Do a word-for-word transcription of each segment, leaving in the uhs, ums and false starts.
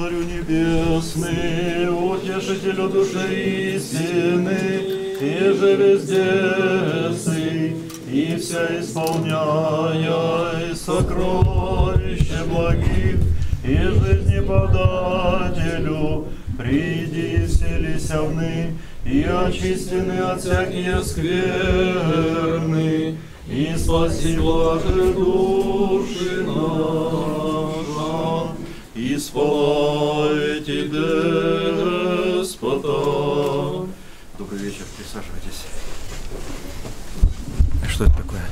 Царю Небесный, Утешителю души истины, и же везде сы, и вся исполняя сокровище благих, и жизни подателю, приди, вселися вны, и очистены от всякие скверны, и спаси блажи души наша, и спойте Господа. Добрый вечер, присаживайтесь. Что это такое?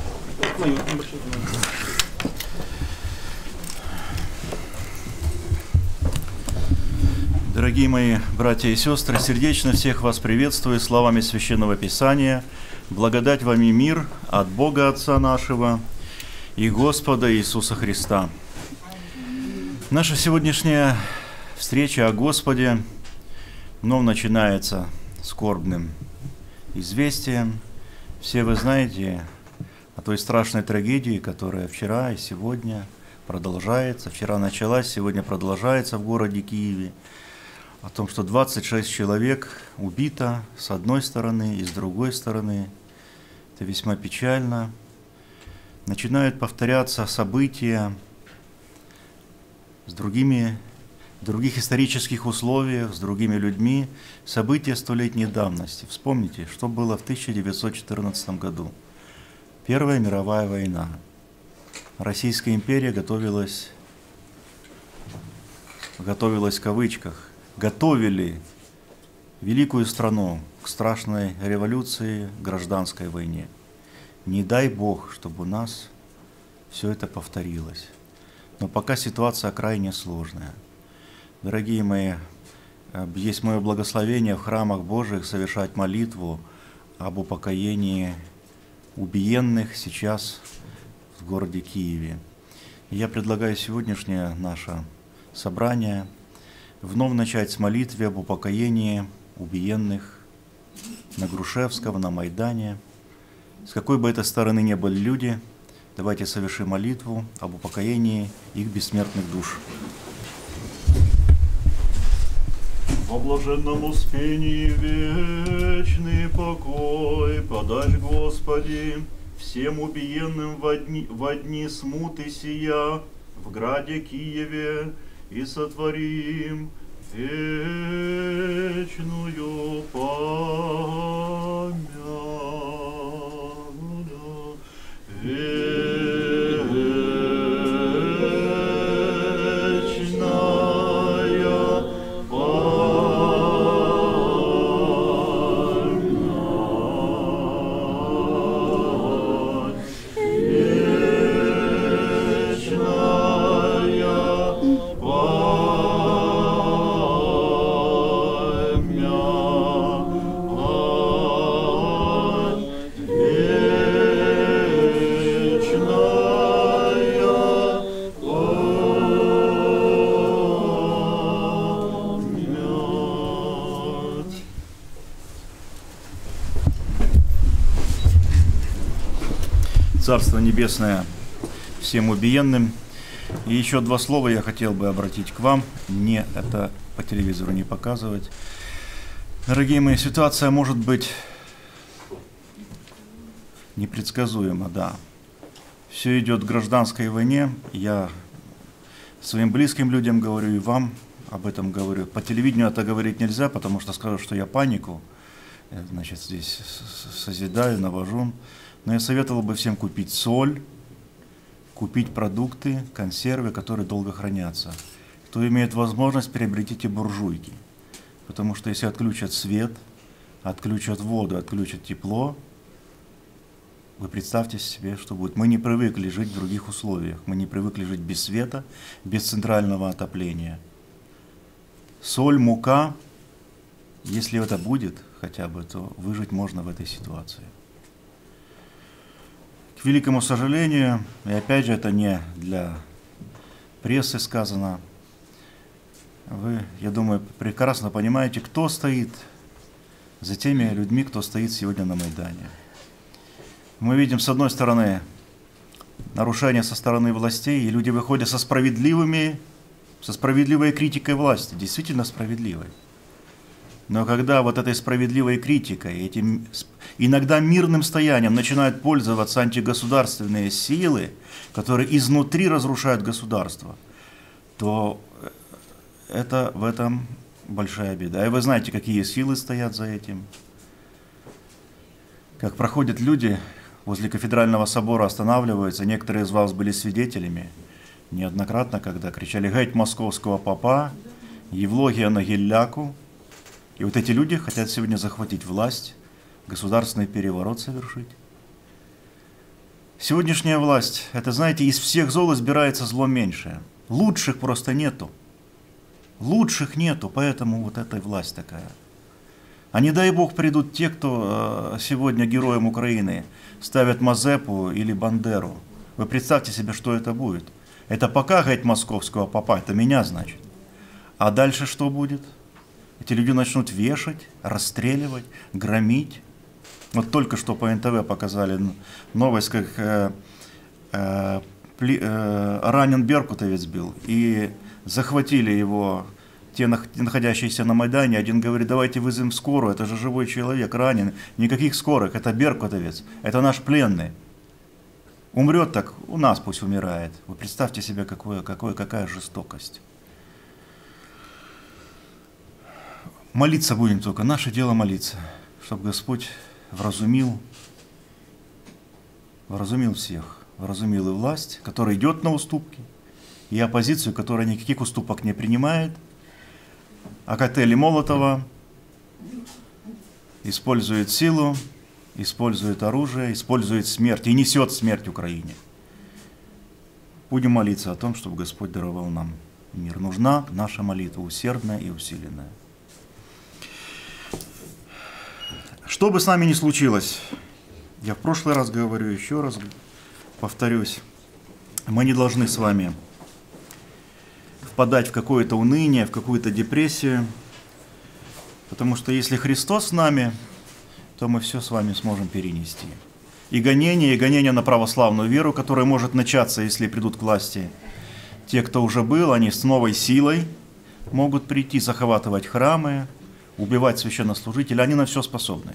Дорогие мои братья и сестры, сердечно всех вас приветствую словами Священного Писания. Благодать вам и мир от Бога Отца нашего и Господа Иисуса Христа. Наша сегодняшняя встреча о Господе вновь начинается скорбным известием. Все вы знаете о той страшной трагедии, которая вчера и сегодня продолжается. Вчера началась, сегодня продолжается в городе Киеве. О том, что двадцать шесть человек убито с одной стороны и с другой стороны. Это весьма печально. Начинают повторяться события с другими, в других исторических условиях, с другими людьми. События столетней давности. Вспомните, что было в тысяча девятьсот четырнадцатом году. Первая мировая война. Российская империя готовилась, готовилась в кавычках, готовили великую страну к страшной революции, гражданской войне. Не дай Бог, чтобы у нас все это повторилось. Но пока ситуация крайне сложная. Дорогие мои, есть мое благословение в храмах Божьих совершать молитву об упокоении убиенных сейчас в городе Киеве. И я предлагаю сегодняшнее наше собрание вновь начать с молитвы об упокоении убиенных на Грушевском, на Майдане. С какой бы это стороны ни были люди, давайте совершим молитву об упокоении их бессмертных душ. Во блаженном успении вечный покой подашь, Господи, всем убиенным во дни, во дни смуты сия в граде Киеве, и сотворим вечную память. Царство Небесное всем убиенным. И еще два слова я хотел бы обратить к вам. Мне это по телевизору не показывать. Дорогие мои, ситуация может быть непредсказуема, да. Все идет к гражданской войне. Я своим близким людям говорю и вам об этом говорю. По телевидению это говорить нельзя, потому что скажут, что я панику, значит, здесь созидаю, навожу. Но я советовал бы всем купить соль, купить продукты, консервы, которые долго хранятся. Кто имеет возможность, приобретите буржуйки. Потому что если отключат свет, отключат воду, отключат тепло, вы представьте себе, что будет. Мы не привыкли жить в других условиях. Мы не привыкли жить без света, без центрального отопления. Соль, мука, если это будет хотя бы, то выжить можно в этой ситуации. К великому сожалению, и опять же это не для прессы сказано, вы, я думаю, прекрасно понимаете, кто стоит за теми людьми, кто стоит сегодня на Майдане. Мы видим, с одной стороны, нарушения со стороны властей, и люди выходят со справедливыми со справедливой критикой власти, действительно справедливой. Но когда вот этой справедливой критикой, этим иногда мирным стоянием начинают пользоваться антигосударственные силы, которые изнутри разрушают государство, то это в этом большая беда. И вы знаете, какие силы стоят за этим. Как проходят люди возле кафедрального собора, останавливаются, некоторые из вас были свидетелями неоднократно, когда кричали «Геть московского попа», «Евлогия на гелляку». И вот эти люди хотят сегодня захватить власть, государственный переворот совершить. Сегодняшняя власть, это, знаете, из всех зол избирается зло меньшее. Лучших просто нету. Лучших нету, поэтому вот эта власть такая. А не дай Бог придут те, кто сегодня героям Украины ставят Мазепу или Бандеру. Вы представьте себе, что это будет. Это пока геть московского попа, это меня, значит. А дальше что будет? Эти люди начнут вешать, расстреливать, громить. Вот только что по эн тэ вэ показали новость, как э, э, пли, э, ранен беркутовец был, и захватили его те, находящиеся на Майдане. Один говорит, давайте вызовем скорую, это же живой человек, ранен. Никаких скорых, это беркутовец, это наш пленный. Умрет так, у нас пусть умирает. Вы представьте себе, какое, какое, какая жестокость. Молиться будем только, наше дело молиться, чтобы Господь вразумил, вразумил всех, вразумил и власть, которая идет на уступки, и оппозицию, которая никаких уступок не принимает, а коктейли Молотова использует силу, использует оружие, использует смерть и несет смерть Украине. Будем молиться о том, чтобы Господь даровал нам мир. Нужна наша молитва усердная и усиленная. Что бы с нами ни случилось, я в прошлый раз говорю, еще раз повторюсь, мы не должны с вами впадать в какое-то уныние, в какую-то депрессию, потому что если Христос с нами, то мы все с вами сможем перенести. И гонение, и гонение на православную веру, которая может начаться, если придут к власти те, кто уже был, они с новой силой могут прийти, захватывать храмы, убивать священнослужителей, они на все способны.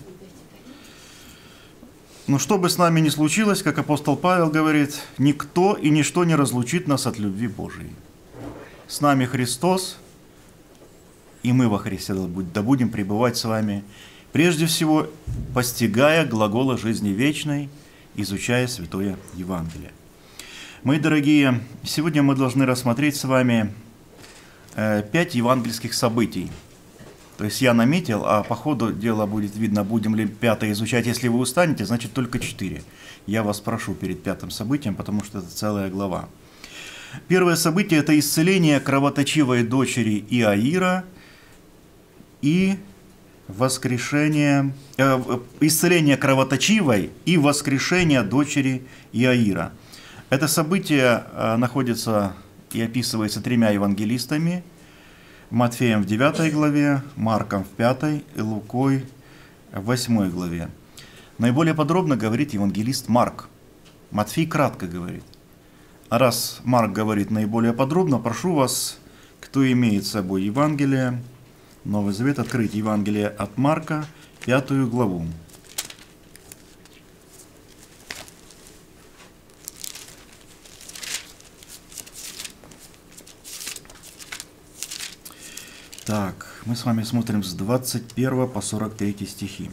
Но что бы с нами ни случилось, как апостол Павел говорит, никто и ничто не разлучит нас от любви Божией. С нами Христос, и мы во Христе да будем пребывать с вами, прежде всего постигая глагола жизни вечной, изучая Святое Евангелие. Мои дорогие, сегодня мы должны рассмотреть с вами пять евангельских событий. То есть я наметил, а по ходу дела будет видно, будем ли пятое изучать. Если вы устанете, значит только четыре. Я вас прошу перед пятым событием, потому что это целая глава. Первое событие – это исцеление кровоточивой дочери Иаира и воскрешение, э, исцеление кровоточивой и воскрешение дочери Иаира. Это событие э, находится и описывается тремя евангелистами. Матфеем в девятой главе, Марком в пятой и Лукой в восьмой главе. Наиболее подробно говорит евангелист Марк. Матфей кратко говорит. А раз Марк говорит наиболее подробно, прошу вас, кто имеет с собой Евангелие, Новый Завет, открыть Евангелие от Марка, пятую главу. Так, мы с вами смотрим с двадцать первого по сорок третий стихи.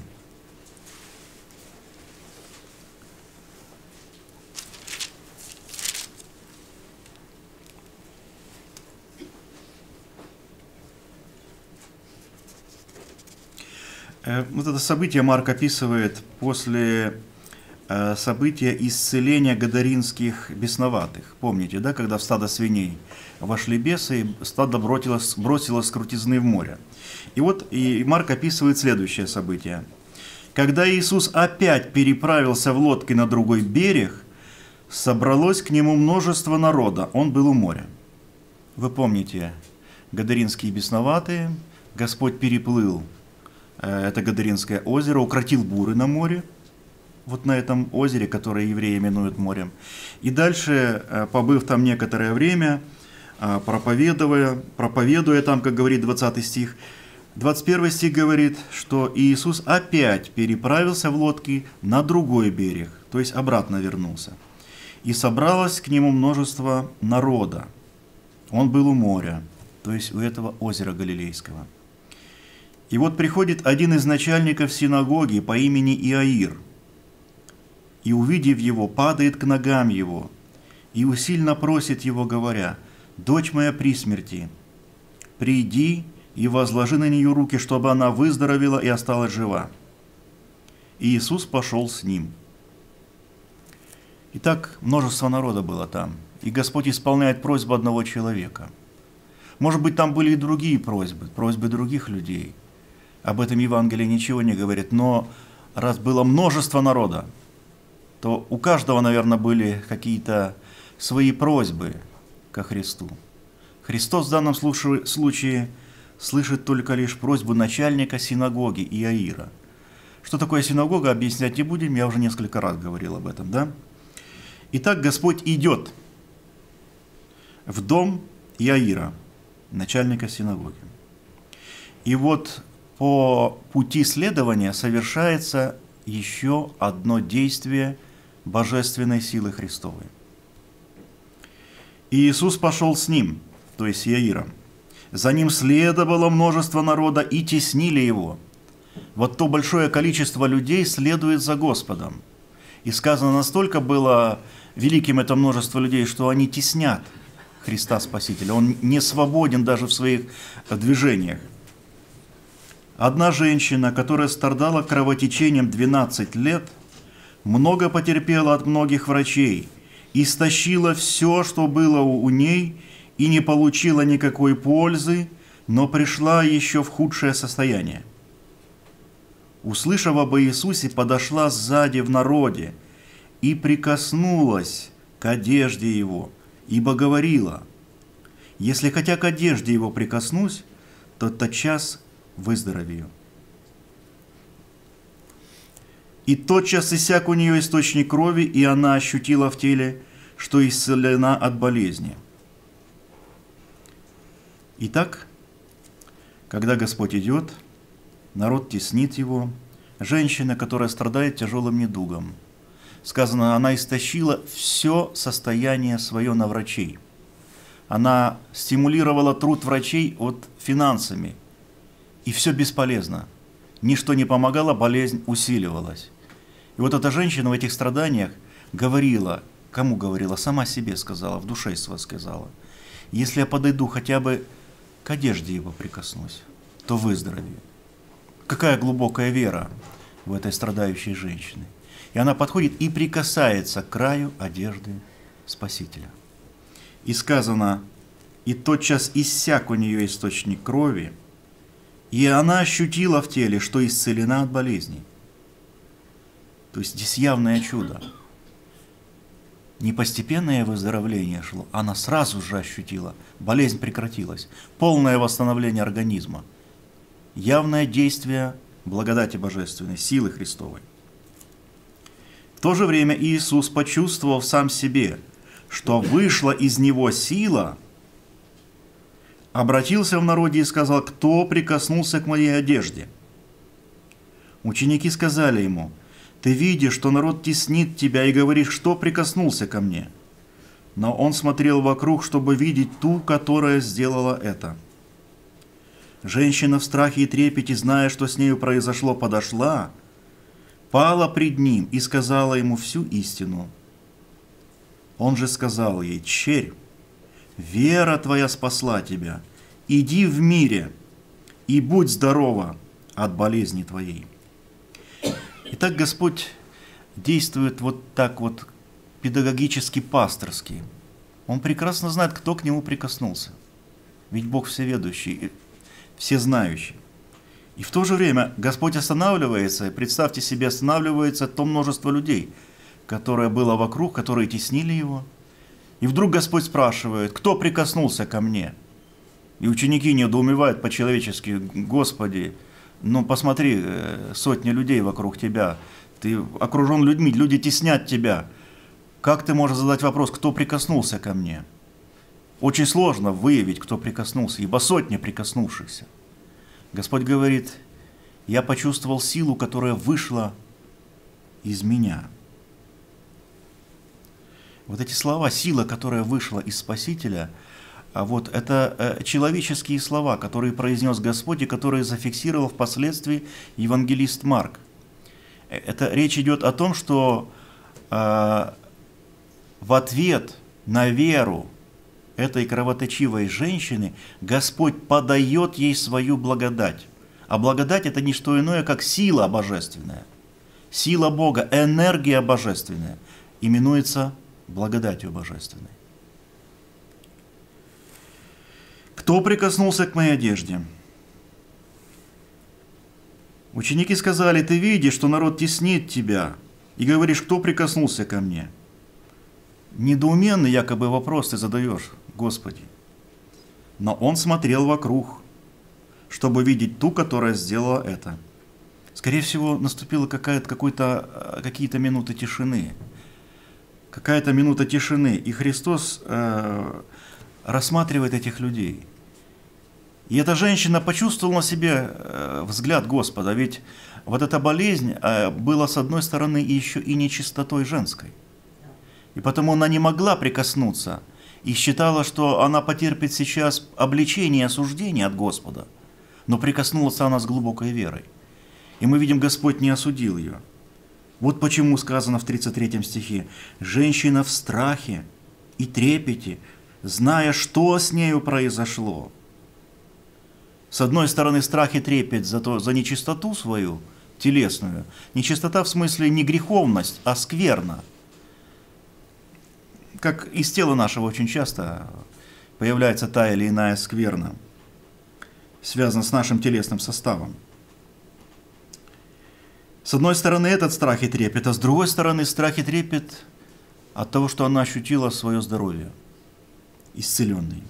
Вот это событие Марк описывает после события исцеления гадаринских бесноватых. Помните, да, когда в стадо свиней вошли бесы, и стадо бросилось, бросилось с крутизны в море. И вот и Марк описывает следующее событие. Когда Иисус опять переправился в лодке на другой берег, собралось к нему множество народа, он был у моря. Вы помните, гадаринские бесноватые, Господь переплыл это Гадаринское озеро, укротил буры на море, вот на этом озере, которое евреи именуют морем. И дальше, побыв там некоторое время, проповедуя, проповедуя там, как говорит двадцатый стих. двадцать первый стих говорит, что Иисус опять переправился в лодке на другой берег, то есть обратно вернулся. И собралось к нему множество народа. Он был у моря, то есть у этого озера Галилейского. И вот приходит один из начальников синагоги по имени Иаир, и, увидев его, падает к ногам его, и усильно просит его, говоря: «Дочь моя при смерти, приди и возложи на нее руки, чтобы она выздоровела и осталась жива». И Иисус пошел с ним. Итак, множество народа было там, и Господь исполняет просьбу одного человека. Может быть, там были и другие просьбы, просьбы других людей. Об этом Евангелие ничего не говорит, но раз было множество народа, то у каждого, наверное, были какие-то свои просьбы ко Христу. Христос в данном случае слышит только лишь просьбу начальника синагоги Иаира. Что такое синагога, объяснять не будем, я уже несколько раз говорил об этом, да? Итак, Господь идет в дом Иаира, начальника синагоги. И вот по пути следования совершается еще одно действие божественной силы Христовой. И Иисус пошел с ним, то есть с Иаиром. За ним следовало множество народа и теснили его. Вот то большое количество людей следует за Господом. И сказано, настолько было великим это множество людей, что они теснят Христа Спасителя. Он не свободен даже в своих движениях. Одна женщина, которая страдала кровотечением двенадцать лет, много потерпела от многих врачей, истощила все, что было у ней, и не получила никакой пользы, но пришла еще в худшее состояние. Услышав об Иисусе, подошла сзади в народе и прикоснулась к одежде Его, ибо говорила: «Если хотя к одежде Его прикоснусь, то тотчас выздоровею». И тотчас иссяк у нее источник крови, и она ощутила в теле, что исцелена от болезни. Итак, когда Господь идет, народ теснит его. Женщина, которая страдает тяжелым недугом, сказано, она истощила все состояние свое на врачей. Она стимулировала труд врачей от финансами, и все бесполезно. Ничто не помогало, болезнь усиливалась. И вот эта женщина в этих страданиях говорила, кому говорила? Сама себе сказала, в душе своей сказала: «Если я подойду хотя бы к одежде Его прикоснусь, то выздоровею». Какая глубокая вера в этой страдающей женщине. И она подходит и прикасается к краю одежды Спасителя. И сказано, и тотчас иссяк у нее источник крови, и она ощутила в теле, что исцелена от болезней. То есть здесь явное чудо. Не постепенное выздоровление шло, она сразу же ощутила, болезнь прекратилась, полное восстановление организма, явное действие благодати божественной, силы Христовой. В то же время Иисус, почувствовав сам себе, что вышла из него сила, обратился в народе и сказал: «Кто прикоснулся к моей одежде?» Ученики сказали ему: «Ты видишь, что народ теснит тебя, и говоришь, что прикоснулся ко мне?» Но он смотрел вокруг, чтобы видеть ту, которая сделала это. Женщина в страхе и трепете, зная, что с нею произошло, подошла, пала пред ним и сказала ему всю истину. Он же сказал ей: «Черь, вера твоя спасла тебя, иди в мире и будь здорова от болезни твоей». Итак, Господь действует вот так вот педагогически-пасторски. Он прекрасно знает, кто к Нему прикоснулся. Ведь Бог всеведущий, всезнающий. И в то же время Господь останавливается, и представьте себе, останавливается то множество людей, которое было вокруг, которые теснили Его. И вдруг Господь спрашивает: «Кто прикоснулся ко мне?» И ученики недоумевают по-человечески: «Господи, ну посмотри, сотни людей вокруг тебя, ты окружен людьми, люди теснят тебя. Как ты можешь задать вопрос, кто прикоснулся ко мне?» Очень сложно выявить, кто прикоснулся, ибо сотни прикоснувшихся. Господь говорит: я почувствовал силу, которая вышла из меня. Вот эти слова, сила, которая вышла из Спасителя, вот это человеческие слова, которые произнес Господь и которые зафиксировал впоследствии евангелист Марк. Это речь идет о том, что э, в ответ на веру этой кровоточивой женщины Господь подает ей свою благодать. А благодать – это не что иное, как сила божественная. Сила Бога, энергия божественная именуется благодатью божественной. Кто прикоснулся к моей одежде? Ученики сказали: ты видишь, что народ теснит тебя, и говоришь: кто прикоснулся ко мне? Недоуменный якобы вопрос ты задаешь, Господи. Но он смотрел вокруг, чтобы видеть ту, которая сделала это. Скорее всего, наступила какая-то, какой-то, какие-то минуты тишины. Какая-то минута тишины, и Христос э, рассматривает этих людей. И эта женщина почувствовала на себе э, взгляд Господа, ведь вот эта болезнь э, была, с одной стороны, еще и нечистотой женской. И потому она не могла прикоснуться, и считала, что она потерпит сейчас обличение и осуждение от Господа, но прикоснулась она с глубокой верой. И мы видим, Господь не осудил ее. Вот почему сказано в тридцать третьем стихе: «Женщина в страхе и трепете, зная, что с нею произошло». С одной стороны, страх и трепет за, то, за нечистоту свою, телесную. Нечистота в смысле не греховность, а скверна. Как из тела нашего очень часто появляется та или иная скверна, связана с нашим телесным составом. С одной стороны, этот страх и трепет, а с другой стороны, страх и трепет от того, что она ощутила свое здоровье, исцеленной.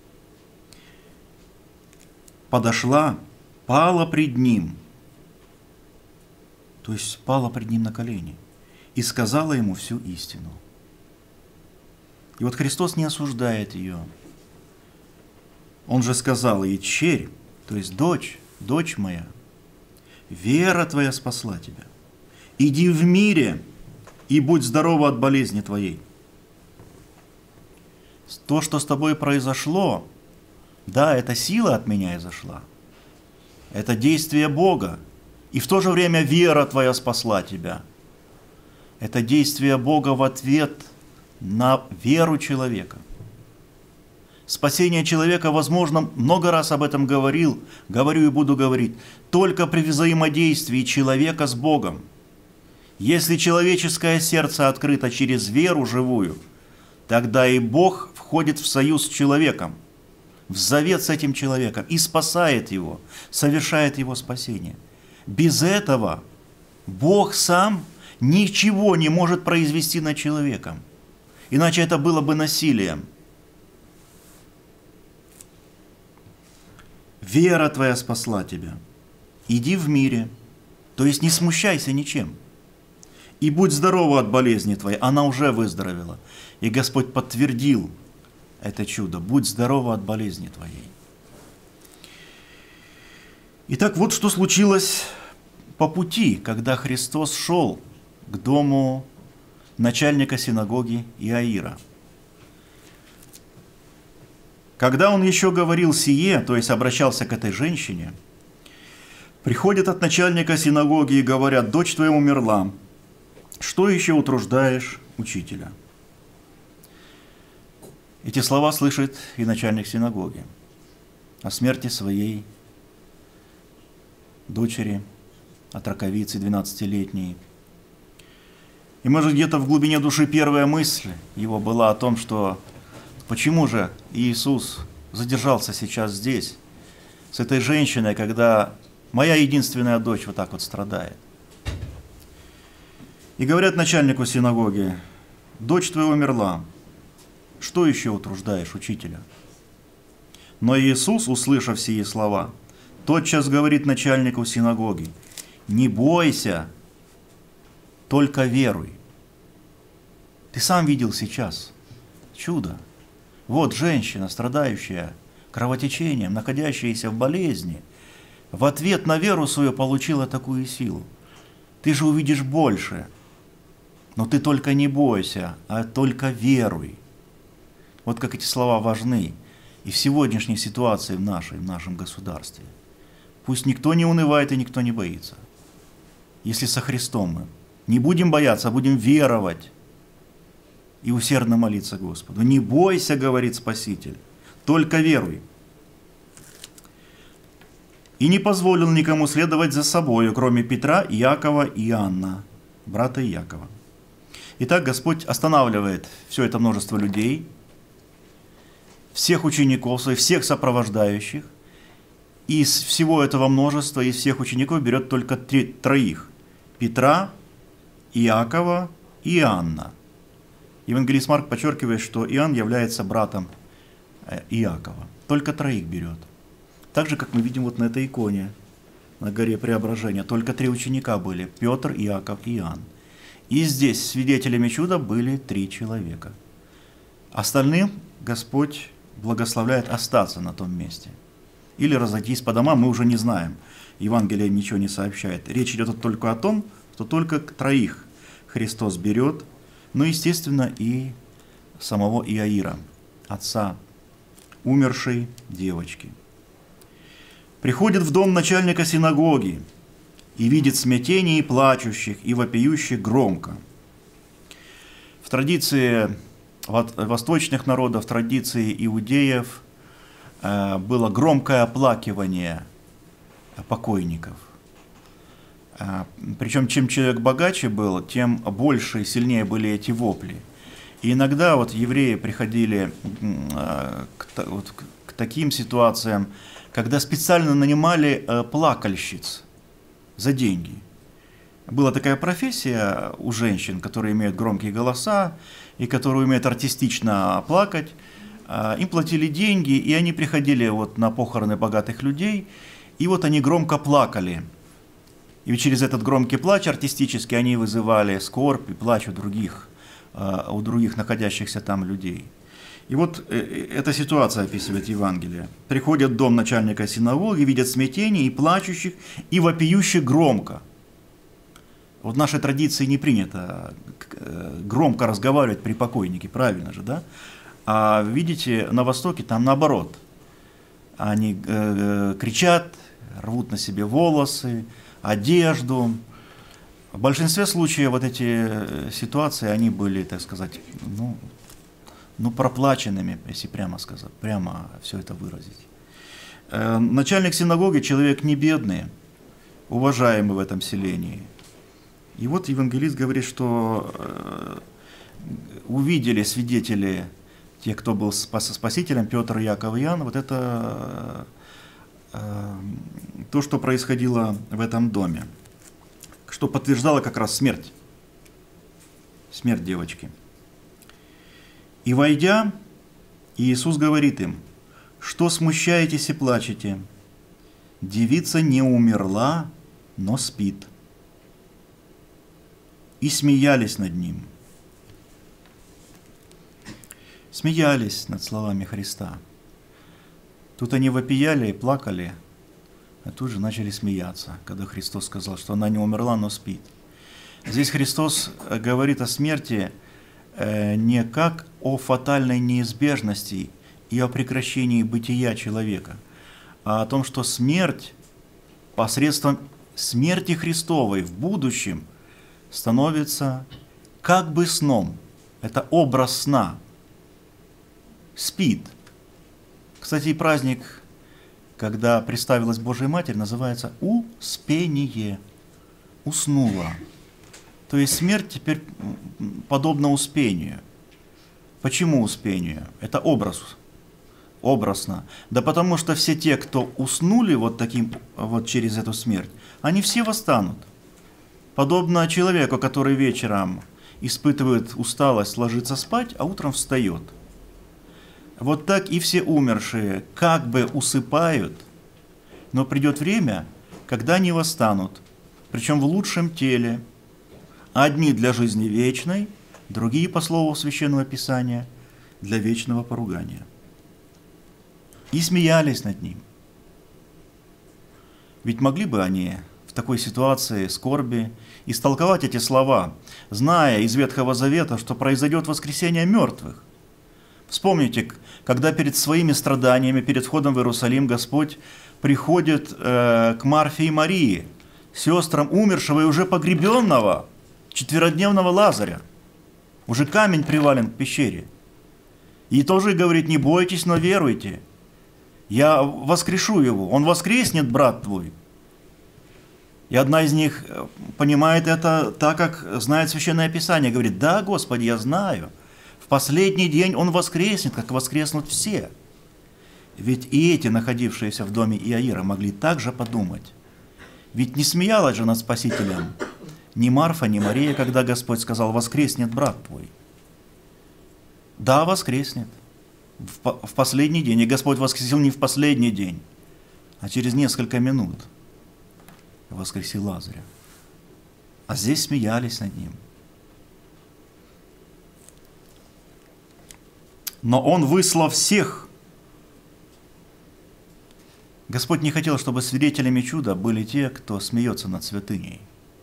Подошла, пала пред ним, то есть пала пред ним на колени, и сказала ему всю истину. И вот Христос не осуждает ее. Он же сказал ей: черь, то есть дочь, дочь моя, вера твоя спасла тебя. Иди в мире и будь здорова от болезни твоей. То, что с тобой произошло, да, эта сила от меня изошла. Это действие Бога. И в то же время вера твоя спасла тебя. Это действие Бога в ответ на веру человека. Спасение человека, возможно, много раз об этом говорил, говорю и буду говорить, только при взаимодействии человека с Богом. Если человеческое сердце открыто через веру живую, тогда и Бог входит в союз с человеком, в завет с этим человеком и спасает его, совершает его спасение. Без этого Бог сам ничего не может произвести над человеком, иначе это было бы насилием. Вера твоя спасла тебя. Иди в мире, то есть не смущайся ничем. И будь здорова от болезни твоей. Она уже выздоровела. И Господь подтвердил это чудо. Будь здорова от болезни твоей. Итак, вот что случилось по пути, когда Христос шел к дому начальника синагоги Иаира. Когда он еще говорил сие, то есть обращался к этой женщине, приходят от начальника синагоги и говорят: дочь твоя умерла, что еще утруждаешь учителя? Эти слова слышит и начальник синагоги о смерти своей дочери, от раковицы двенадцатилетней. И может где-то в глубине души первая мысль его была о том, что почему же Иисус задержался сейчас здесь, с этой женщиной, когда моя единственная дочь вот так вот страдает. И говорят начальнику синагоги: дочь твоя умерла, что еще утруждаешь учителя? Но Иисус, услышав сие слова, тотчас говорит начальнику синагоги: не бойся, только веруй. Ты сам видел сейчас чудо. Вот женщина, страдающая кровотечением, находящаяся в болезни, в ответ на веру свою получила такую силу. Ты же увидишь больше, но ты только не бойся, а только веруй. Вот как эти слова важны и в сегодняшней ситуации в нашей, в нашем государстве. Пусть никто не унывает и никто не боится. Если со Христом мы не будем бояться, а будем веровать и усердно молиться Господу. Не бойся, говорит Спаситель, только веруй. И не позволил никому следовать за собою, кроме Петра, Иакова и Иоанна, брата Иакова. Итак, Господь останавливает все это множество людей, всех учеников своих, всех сопровождающих, и из всего этого множества, из всех учеников берет только три, троих – Петра, Иакова и Иоанна. Евангелист Марк подчеркивает, что Иоанн является братом Иакова. Только троих берет. Так же, как мы видим вот на этой иконе, на горе Преображения. Только три ученика были – Петр, Иаков и Иоанн. И здесь свидетелями чуда были три человека. Остальным Господь благословляет остаться на том месте. Или разойтись по домам, мы уже не знаем. Евангелие ничего не сообщает. Речь идет только о том, что только троих Христос берет, но, естественно, и самого Иаира, отца умершей девочки. Приходит в дом начальника синагоги и видит смятение и плачущих, и вопиющих громко. В традиции восточных народов, в традиции иудеев было громкое оплакивание покойников. Причем, чем человек богаче был, тем больше и сильнее были эти вопли. И иногда вот евреи приходили к, вот, к таким ситуациям, когда специально нанимали плакальщиц за деньги. Была такая профессия у женщин, которые имеют громкие голоса и которые умеют артистично плакать. Им платили деньги, и они приходили вот на похороны богатых людей, и вот они громко плакали. И через этот громкий плач артистически они вызывали скорбь и плач у других, у других находящихся там людей. И вот эта ситуация описывает Евангелие. Приходят в дом начальника синагоги, видят смятение и плачущих, и вопиющих громко. Вот в нашей традиции не принято громко разговаривать при покойнике, правильно же, да? А видите, на Востоке там наоборот. Они э, кричат, рвут на себе волосы, одежду. В большинстве случаев вот эти ситуации, они были, так сказать, ну, ну проплаченными, если прямо сказать, прямо все это выразить. Э, начальник синагоги человек не бедный, уважаемый в этом селении. И вот евангелист говорит, что э, увидели свидетели, те, кто был спасителем, Петр, Иаков и Иоанн, вот это э, то, что происходило в этом доме, что подтверждало как раз смерть, смерть девочки. И войдя, Иисус говорит им: что смущаетесь и плачете? Девица не умерла, но спит. И смеялись над ним. Смеялись над словами Христа. Тут они вопияли и плакали, а тут же начали смеяться, когда Христос сказал, что она не умерла, но спит. Здесь Христос говорит о смерти не как о фатальной неизбежности и о прекращении бытия человека, а о том, что смерть посредством смерти Христовой в будущем становится как бы сном. Это образ сна. Спит. Кстати, праздник, когда представилась Божия Матерь, называется Успение. Уснула. То есть смерть теперь подобна успению. Почему успению? Это образ. Образно. Да потому что все те, кто уснули вот таким, вот через эту смерть, они все восстанут. Подобно человеку, который вечером испытывает усталость, ложится спать, а утром встает. Вот так и все умершие как бы усыпают, но придет время, когда они восстанут, причем в лучшем теле. Одни для жизни вечной, другие, по слову Священного Писания, для вечного поругания. И смеялись над ним. Ведь могли бы они в такой ситуации скорби истолковать эти слова, зная из Ветхого Завета, что произойдет воскресение мертвых. Вспомните, когда перед своими страданиями, перед входом в Иерусалим, Господь приходит э, к Марфе и Марии, сестрам умершего и уже погребенного, четверодневного Лазаря. Уже камень привален к пещере. И тоже говорит: не бойтесь, но веруйте. Я воскрешу его. Он воскреснет, брат твой. И одна из них понимает это так, как знает Священное Писание. Говорит: да, Господи, я знаю. В последний день он воскреснет, как воскреснут все. Ведь и эти, находившиеся в доме Иаира, могли также подумать. Ведь не смеялась же над Спасителем ни Марфа, ни Мария, когда Господь сказал: воскреснет брат твой. Да, воскреснет. В, в последний день. И Господь воскресил не в последний день, а через несколько минут воскресил Лазаря. А здесь смеялись над ним. Но он выслал всех. Господь не хотел, чтобы свидетелями чуда были те, кто смеется над святыней.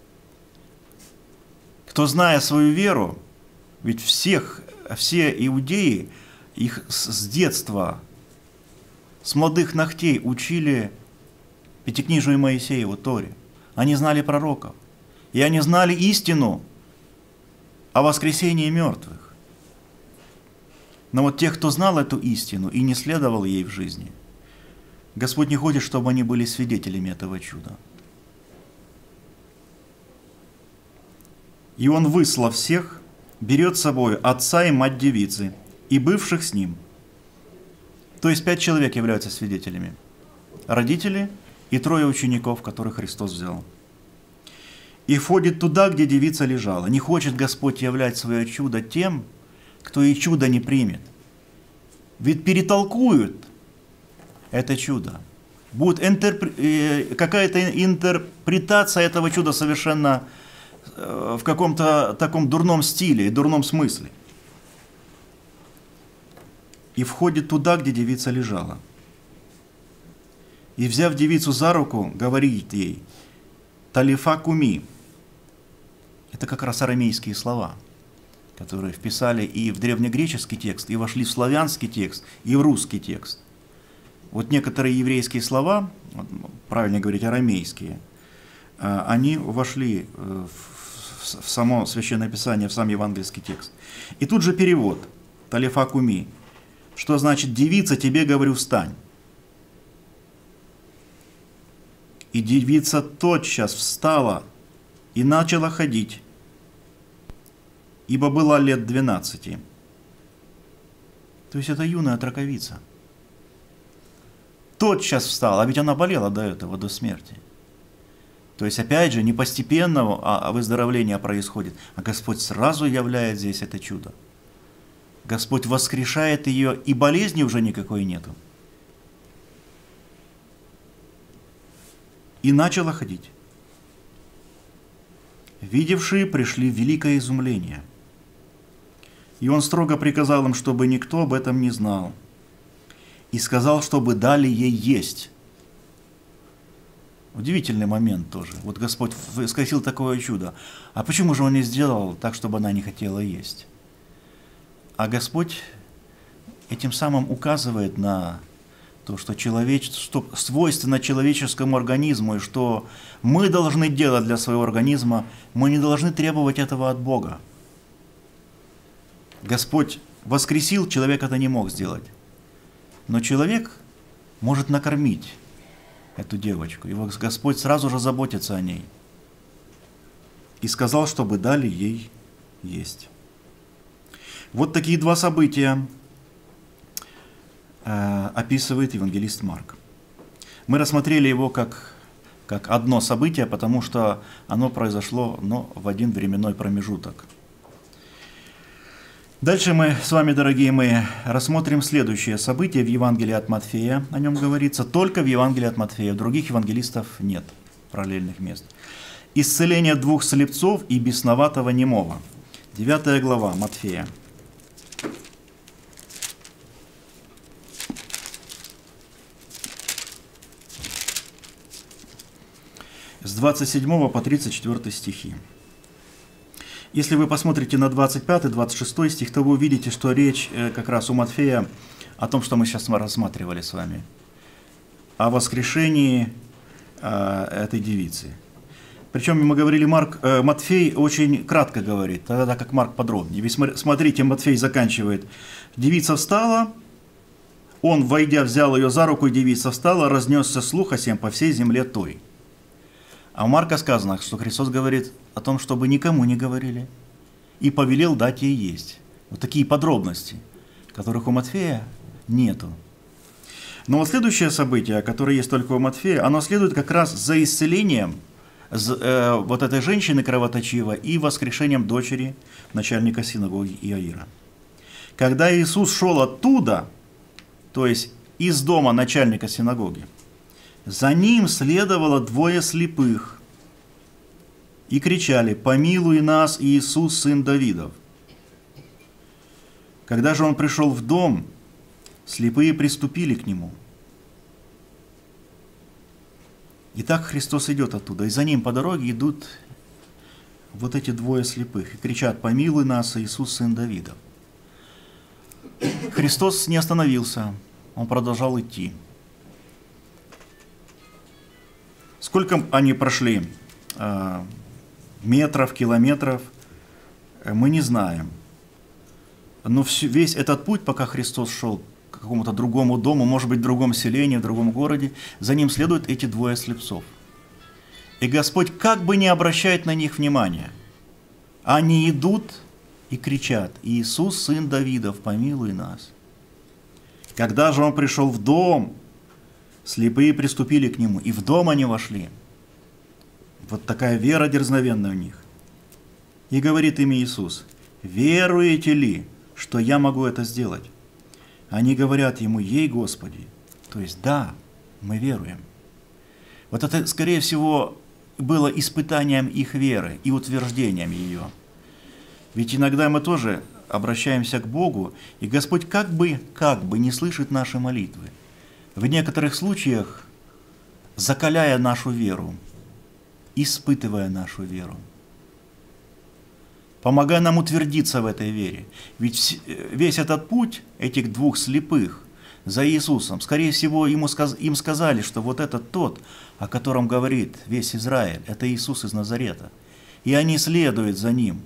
Кто, зная свою веру, ведь всех, все иудеи, их с детства, с молодых ногтей учили Пятикнижию Моисееву, Торе. Они знали пророков. И они знали истину о воскресении мертвых. Но вот тех, кто знал эту истину и не следовал ей в жизни, Господь не хочет, чтобы они были свидетелями этого чуда. И он, выслав всех, берет с собой отца и мать девицы и бывших с ним. То есть пять человек являются свидетелями. Родители и трое учеников, которых Христос взял. И входит туда, где девица лежала. Не хочет Господь являть свое чудо тем, кто и чудо не примет. Ведь перетолкуют это чудо. Будет интерпр... какая-то интерпретация этого чуда совершенно в каком-то таком дурном стиле и дурном смысле. И входит туда, где девица лежала. И, взяв девицу за руку, говорит ей: «Талифа куми». Это как раз арамейские слова, которые вписали и в древнегреческий текст, и вошли в славянский текст, и в русский текст. Вот некоторые еврейские слова, правильно говорить, арамейские, они вошли в само Священное Писание, в сам евангельский текст. И тут же перевод «Талифа куми», что значит: «Девица, тебе говорю, встань». И девица тотчас встала и начала ходить, ибо была лет двенадцати. То есть это юная отроковица. Тотчас встала, а ведь она болела до этого, до смерти. То есть, опять же, не постепенно а выздоровление происходит, а Господь сразу являет здесь это чудо. Господь воскрешает ее, и болезни уже никакой нету. И начала ходить. Видевшие пришли в великое изумление. И он строго приказал им, чтобы никто об этом не знал. И сказал, чтобы дали ей есть. Удивительный момент тоже. Вот Господь воскресил такое чудо. А почему же он не сделал так, чтобы она не хотела есть? А Господь этим самым указывает на то, что, человеч... что свойственно человеческому организму, и что мы должны делать для своего организма, мы не должны требовать этого от Бога. Господь воскресил, человек это не мог сделать. Но человек может накормить эту девочку. И Господь сразу же заботится о ней. И сказал, чтобы дали ей есть. Вот такие два события э, описывает евангелист Марк. Мы рассмотрели его как, как одно событие, потому что оно произошло, но в один временной промежуток. Дальше мы с вами, дорогие мои, рассмотрим следующее событие в Евангелии от Матфея. О нем говорится только в Евангелии от Матфея. Других евангелистов нет параллельных мест. Исцеление двух слепцов и бесноватого немого. Девятая глава Матфея. двадцать седьмого по тридцать четвёртый стихи. Если вы посмотрите на двадцать пятый — двадцать шестой стих, то вы увидите, что речь как раз у Матфея о том, что мы сейчас рассматривали с вами, о воскрешении э, этой девицы. Причем мы говорили, Марк, э, Матфей очень кратко говорит, тогда как Марк подробнее. Ведь смотрите, Матфей заканчивает: девица встала, он, войдя, взял ее за руку, и девица встала, разнесся слух о сем по всей земле той. А у Марка сказано, что Христос говорит о том, чтобы никому не говорили, и повелел дать ей есть. Вот такие подробности, которых у Матфея нету. Но вот следующее событие, которое есть только у Матфея, оно следует как раз за исцелением э, вот этой женщины кровоточивой и воскрешением дочери начальника синагоги Иаира. Когда Иисус шел оттуда, то есть из дома начальника синагоги, за ним следовало двое слепых и кричали: «Помилуй нас, Иисус, сын Давидов». Когда же он пришел в дом, слепые приступили к нему. И так Христос идет оттуда, и за ним по дороге идут вот эти двое слепых и кричат: «Помилуй нас, Иисус, сын Давидов». Христос не остановился, он продолжал идти. Сколько они прошли? Метров, километров? Мы не знаем. Но весь этот путь, пока Христос шел к какому-то другому дому, может быть, в другом селении, в другом городе, за ним следуют эти двое слепцов. И Господь как бы не обращает на них внимания. Они идут и кричат: «Иисус, сын Давидов, помилуй нас». Когда же он пришел в дом, слепые приступили к нему, и в дом они вошли. Вот такая вера дерзновенная у них. И говорит им Иисус: «Веруете ли, что я могу это сделать?» Они говорят ему: «Ей, Господи». То есть, да, мы веруем. Вот это, скорее всего, было испытанием их веры и утверждением ее. Ведь иногда мы тоже обращаемся к Богу, и Господь как бы, как бы не слышит наши молитвы. В некоторых случаях закаляя нашу веру, испытывая нашу веру, помогая нам утвердиться в этой вере. Ведь весь этот путь этих двух слепых за Иисусом, скорее всего, ему, им сказали, что вот этот тот, о котором говорит весь Израиль, это Иисус из Назарета. И они следуют за Ним.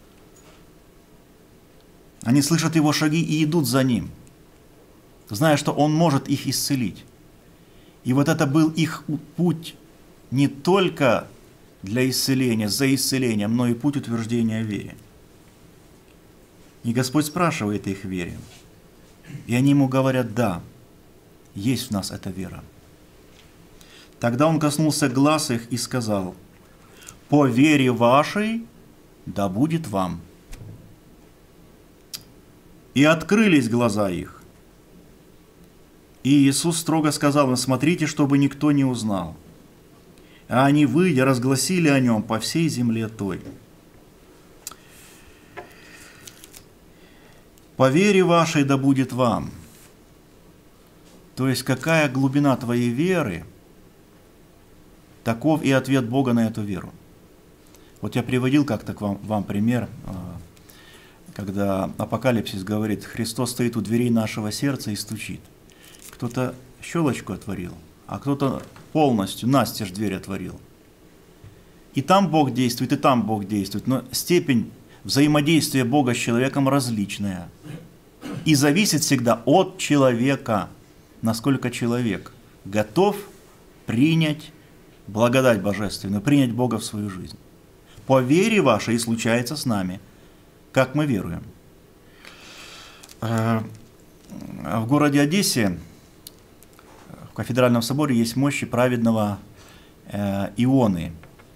Они слышат Его шаги и идут за Ним, зная, что Он может их исцелить. И вот это был их путь не только для исцеления, за исцелением, но и путь утверждения в вере. И Господь спрашивает их вере. И они Ему говорят: «Да, есть в нас эта вера». Тогда Он коснулся глаз их и сказал: «По вере вашей да будет вам». И открылись глаза их. И Иисус строго сказал им: «Смотрите, чтобы никто не узнал». А они, выйдя, разгласили о нем по всей земле той. «По вере вашей да будет вам». То есть, какая глубина твоей веры, таков и ответ Бога на эту веру. Вот я приводил как-то к вам, вам пример, когда Апокалипсис говорит: Христос стоит у дверей нашего сердца и стучит. Кто-то щелочку отворил, а кто-то полностью настежь дверь отворил. И там Бог действует, и там Бог действует, но степень взаимодействия Бога с человеком различная. И зависит всегда от человека, насколько человек готов принять благодать божественную, принять Бога в свою жизнь. По вере вашей и случается с нами, как мы веруем. В городе Одессе в кафедральном соборе есть мощи праведного Ионы.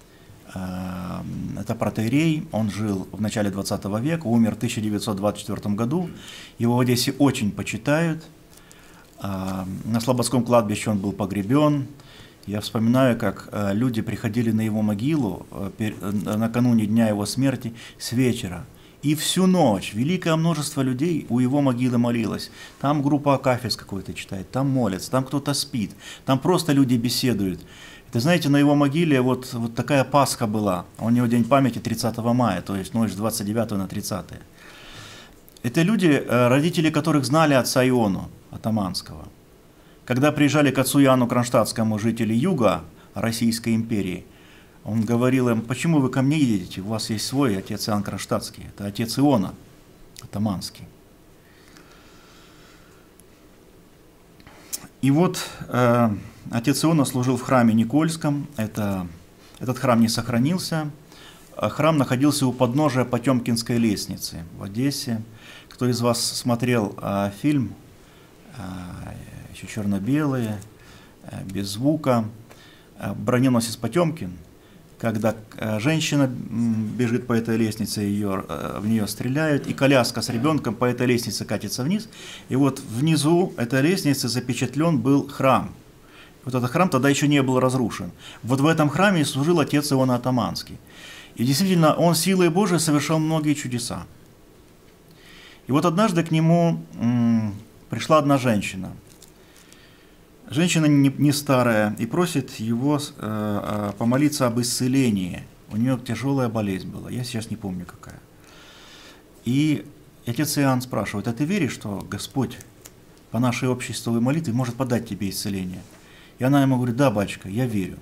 Это протоиерей, он жил в начале двадцатого века, умер в тысяча девятьсот двадцать четвёртом году. Его в Одессе очень почитают. На Слободском кладбище он был погребен. Я вспоминаю, как люди приходили на его могилу накануне дня его смерти с вечера. И всю ночь великое множество людей у его могилы молилось. Там группа акафист какой-то читает, там молятся, там кто-то спит, там просто люди беседуют. Ты знаете, на его могиле вот, вот такая Пасха была. У него день памяти тридцатого мая, то есть ночь с двадцать девятого на тридцатое. Это люди, родители которых знали отца Иону Атаманского. Когда приезжали к отцу Иоанну Кронштадтскому жители юга Российской империи, он говорил им: почему вы ко мне едете? У вас есть свой отец Иоанн Кронштадтский, это отец Иона Атаманский. И вот э, отец Иона служил в храме Никольском, это, этот храм не сохранился. Храм находился у подножия Потемкинской лестницы в Одессе. Кто из вас смотрел э, фильм, э, еще черно-белый, э, без звука, э, «Броненосец Потемкин», когда э, женщина бежит по этой лестнице, ее, э, в нее стреляют, и коляска с ребенком по этой лестнице катится вниз. И вот внизу этой лестницы запечатлен был храм. Вот этот храм тогда еще не был разрушен. Вот в этом храме служил отец Иона Атаманский. И действительно, он силой Божией совершал многие чудеса. И вот однажды к нему м, пришла одна женщина. Женщина не, не старая и просит его э, помолиться об исцелении. У нее тяжелая болезнь была, я сейчас не помню какая. И отец Иоанн спрашивает: а ты веришь, что Господь по нашей обществовой молитве может подать тебе исцеление? И она ему говорит: да, батюшка, я верю.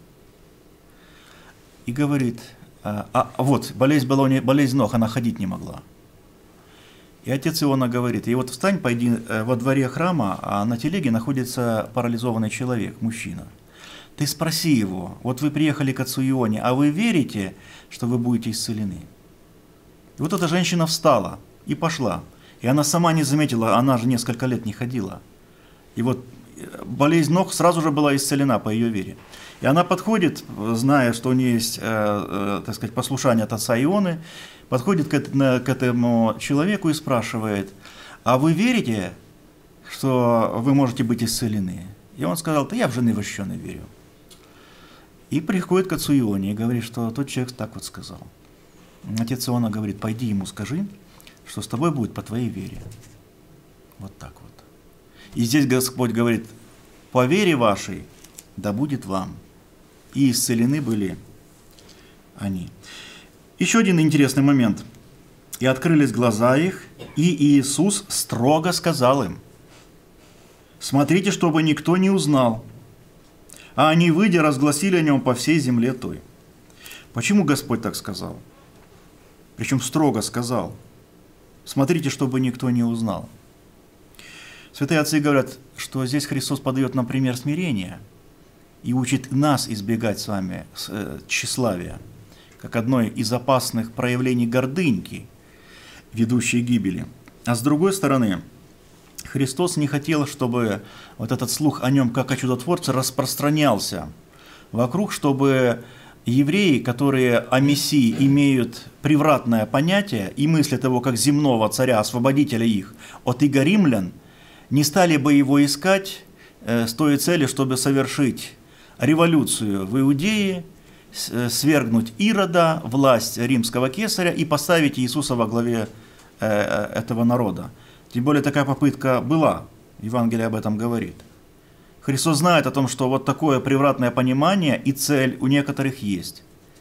И говорит: а, а вот, болезнь была у нее, болезнь ног, она ходить не могла. И отец Иона говорит: и вот встань, пойди во дворе храма, а на телеге находится парализованный человек, мужчина. Ты спроси его: вот вы приехали к отцу Ионе, а вы верите, что вы будете исцелены? И вот эта женщина встала и пошла. И она сама не заметила, она же несколько лет не ходила. И вот болезнь ног сразу же была исцелена по ее вере. И она подходит, зная, что у нее есть, э, э, так сказать, послушание от отца Ионы, подходит к, к этому человеку и спрашивает: а вы верите, что вы можете быть исцелены? И он сказал: да я в жены вощеной верю. И приходит к отцу Ионе и говорит, что тот человек так вот сказал. Отец Иона говорит: пойди ему скажи, что с тобой будет по твоей вере. Вот так вот. И здесь Господь говорит: по вере вашей да будет вам. И исцелены были они. Еще один интересный момент. И открылись глаза их, и Иисус строго сказал им: смотрите, чтобы никто не узнал. А они, выйдя, разгласили о нем по всей земле той. Почему Господь так сказал? Причем строго сказал: смотрите, чтобы никто не узнал. Святые отцы говорят, что здесь Христос подает нам пример смирения и учит нас избегать с вами тщеславия, как одной из опасных проявлений гордыньки, ведущей к гибели. А с другой стороны, Христос не хотел, чтобы вот этот слух о нем как о чудотворце распространялся вокруг, чтобы евреи, которые о Мессии имеют превратное понятие и мыслят его как земного царя, освободителя их от иго римлян, не стали бы его искать э, с той целью, чтобы совершить революцию в Иудее, свергнуть Ирода, власть римского кесаря и поставить Иисуса во главе э, этого народа. Тем более такая попытка была, Евангелие об этом говорит. Христос знает о том, что вот такое превратное понимание и цель у некоторых есть.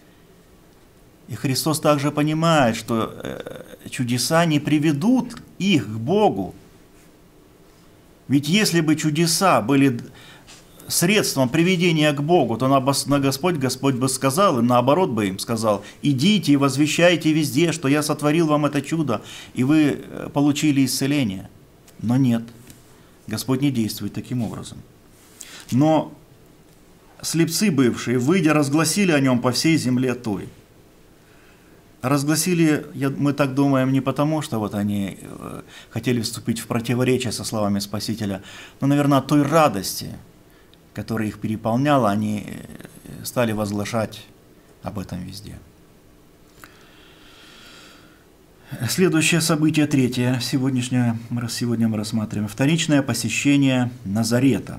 И Христос также понимает, что э, чудеса не приведут их к Богу. Ведь если бы чудеса были средством приведения к Богу, то на Господь, Господь бы сказал, и наоборот бы им сказал: идите и возвещайте везде, что я сотворил вам это чудо, и вы получили исцеление. Но нет, Господь не действует таким образом. Но слепцы бывшие, выйдя, разгласили о нем по всей земле той. Разгласили, мы так думаем, не потому, что вот они хотели вступить в противоречие со словами Спасителя, но, наверное, от той радости, которая их переполняла, они стали возглашать об этом везде. Следующее событие, третье, сегодняшнее, сегодня мы рассматриваем. Вторичное посещение Назарета.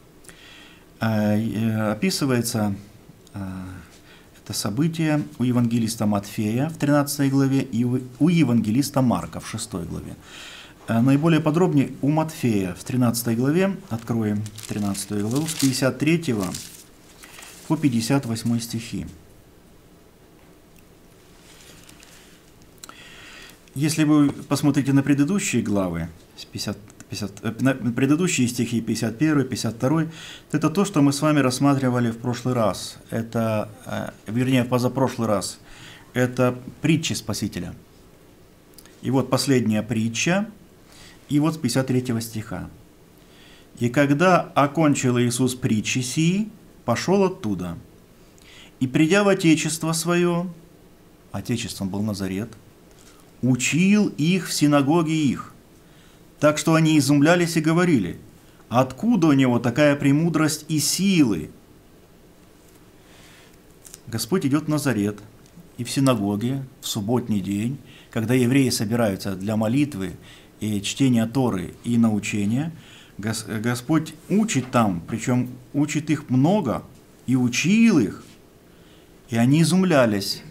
Описывается это событие у евангелиста Матфея в тринадцатой главе и у евангелиста Марка в шестой главе. Наиболее подробнее у Матфея в тринадцатой главе, откроем тринадцатую главу, с пятьдесят третьего по пятьдесят восьмой стихи. Если вы посмотрите на предыдущие главы, пятьдесят, пятьдесят, на предыдущие стихи пятьдесят один, пятьдесят два, то это то, что мы с вами рассматривали в прошлый раз. Это, вернее, позапрошлый раз. Это притчи Спасителя. И вот последняя притча, и вот с пятьдесят третьего стиха. «И когда окончил Иисус притчи сии, пошел оттуда, и, придя в Отечество Свое, Отечеством был Назарет, учил их в синагоге их, так что они изумлялись и говорили, откуда у него такая премудрость и силы?» Господь идет в Назарет, и в синагоге в субботний день, когда евреи собираются для молитвы и чтения Торы и научения, Господь учит там, причем учит их много, и учил их, и они изумлялись.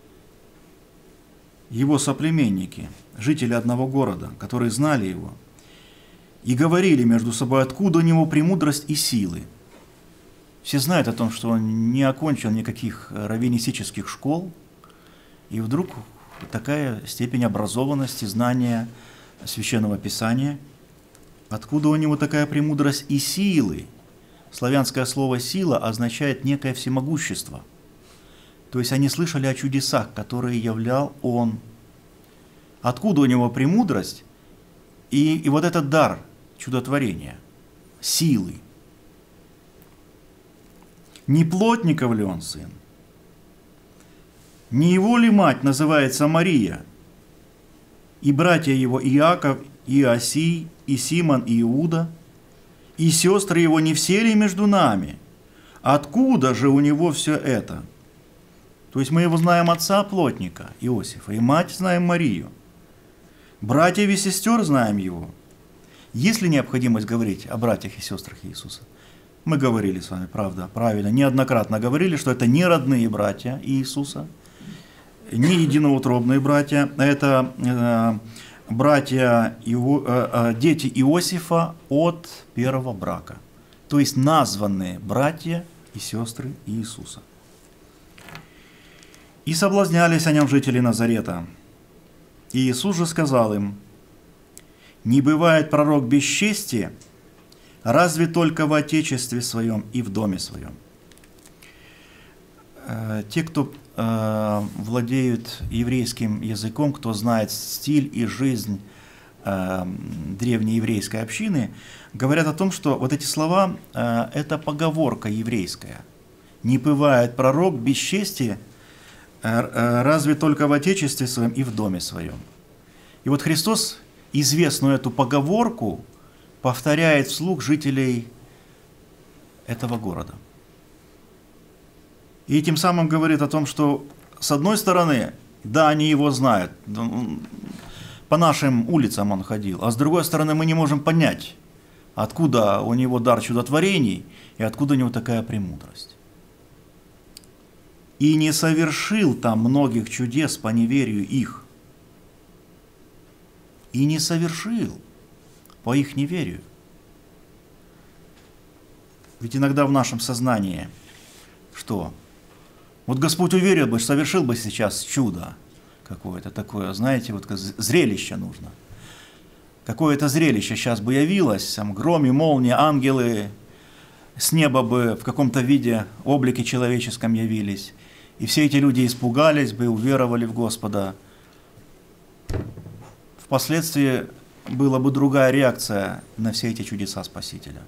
Его соплеменники, жители одного города, которые знали его, и говорили между собой, откуда у него премудрость и силы. Все знают о том, что он не окончил никаких раввинистических школ, и вдруг такая степень образованности, знания Священного Писания. Откуда у него такая премудрость и силы? Славянское слово «сила» означает некое всемогущество. То есть они слышали о чудесах, которые являл он. Откуда у него премудрость и, и вот этот дар чудотворения, силы? Не плотников ли он сын? Не его ли мать называется Мария? И братья его Иаков, и Иосий, и Симон, и Иуда? И сестры его не все ли между нами? Откуда же у него все это? То есть мы его знаем отца плотника, Иосифа, и мать знаем Марию. Братьев и сестер знаем его. Есть ли необходимость говорить о братьях и сестрах Иисуса? Мы говорили с вами, правда, правильно, неоднократно говорили, что это не родные братья Иисуса, не единоутробные братья, это э, братья, Ио, э, э, дети Иосифа от первого брака. То есть названные братья и сестры Иисуса. И соблазнялись о нем жители Назарета. И Иисус же сказал им, не бывает пророк без чести, разве только в отечестве своем и в доме своем. Те, кто э, владеют еврейским языком, кто знает стиль и жизнь э, древней еврейской общины, говорят о том, что вот эти слова э, – это поговорка еврейская. Не бывает пророк без чести, э, разве только в отечестве своем и в доме своем. И вот Христос известную эту поговорку повторяет вслух жителей этого города. И тем самым говорит о том, что с одной стороны, да, они его знают, по нашим улицам он ходил, а с другой стороны мы не можем понять, откуда у него дар чудотворений и откуда у него такая премудрость. И не совершил там многих чудес по неверию их. И не совершил по их неверию. Ведь иногда в нашем сознании что? Вот Господь уверил бы, совершил бы сейчас чудо какое-то такое, знаете, вот зрелище нужно. Какое-то зрелище сейчас бы явилось, там гром и молния, ангелы с неба бы в каком-то виде, облике человеческом явились. И все эти люди испугались бы, уверовали в Господа. Впоследствии была бы другая реакция на все эти чудеса Спасителя.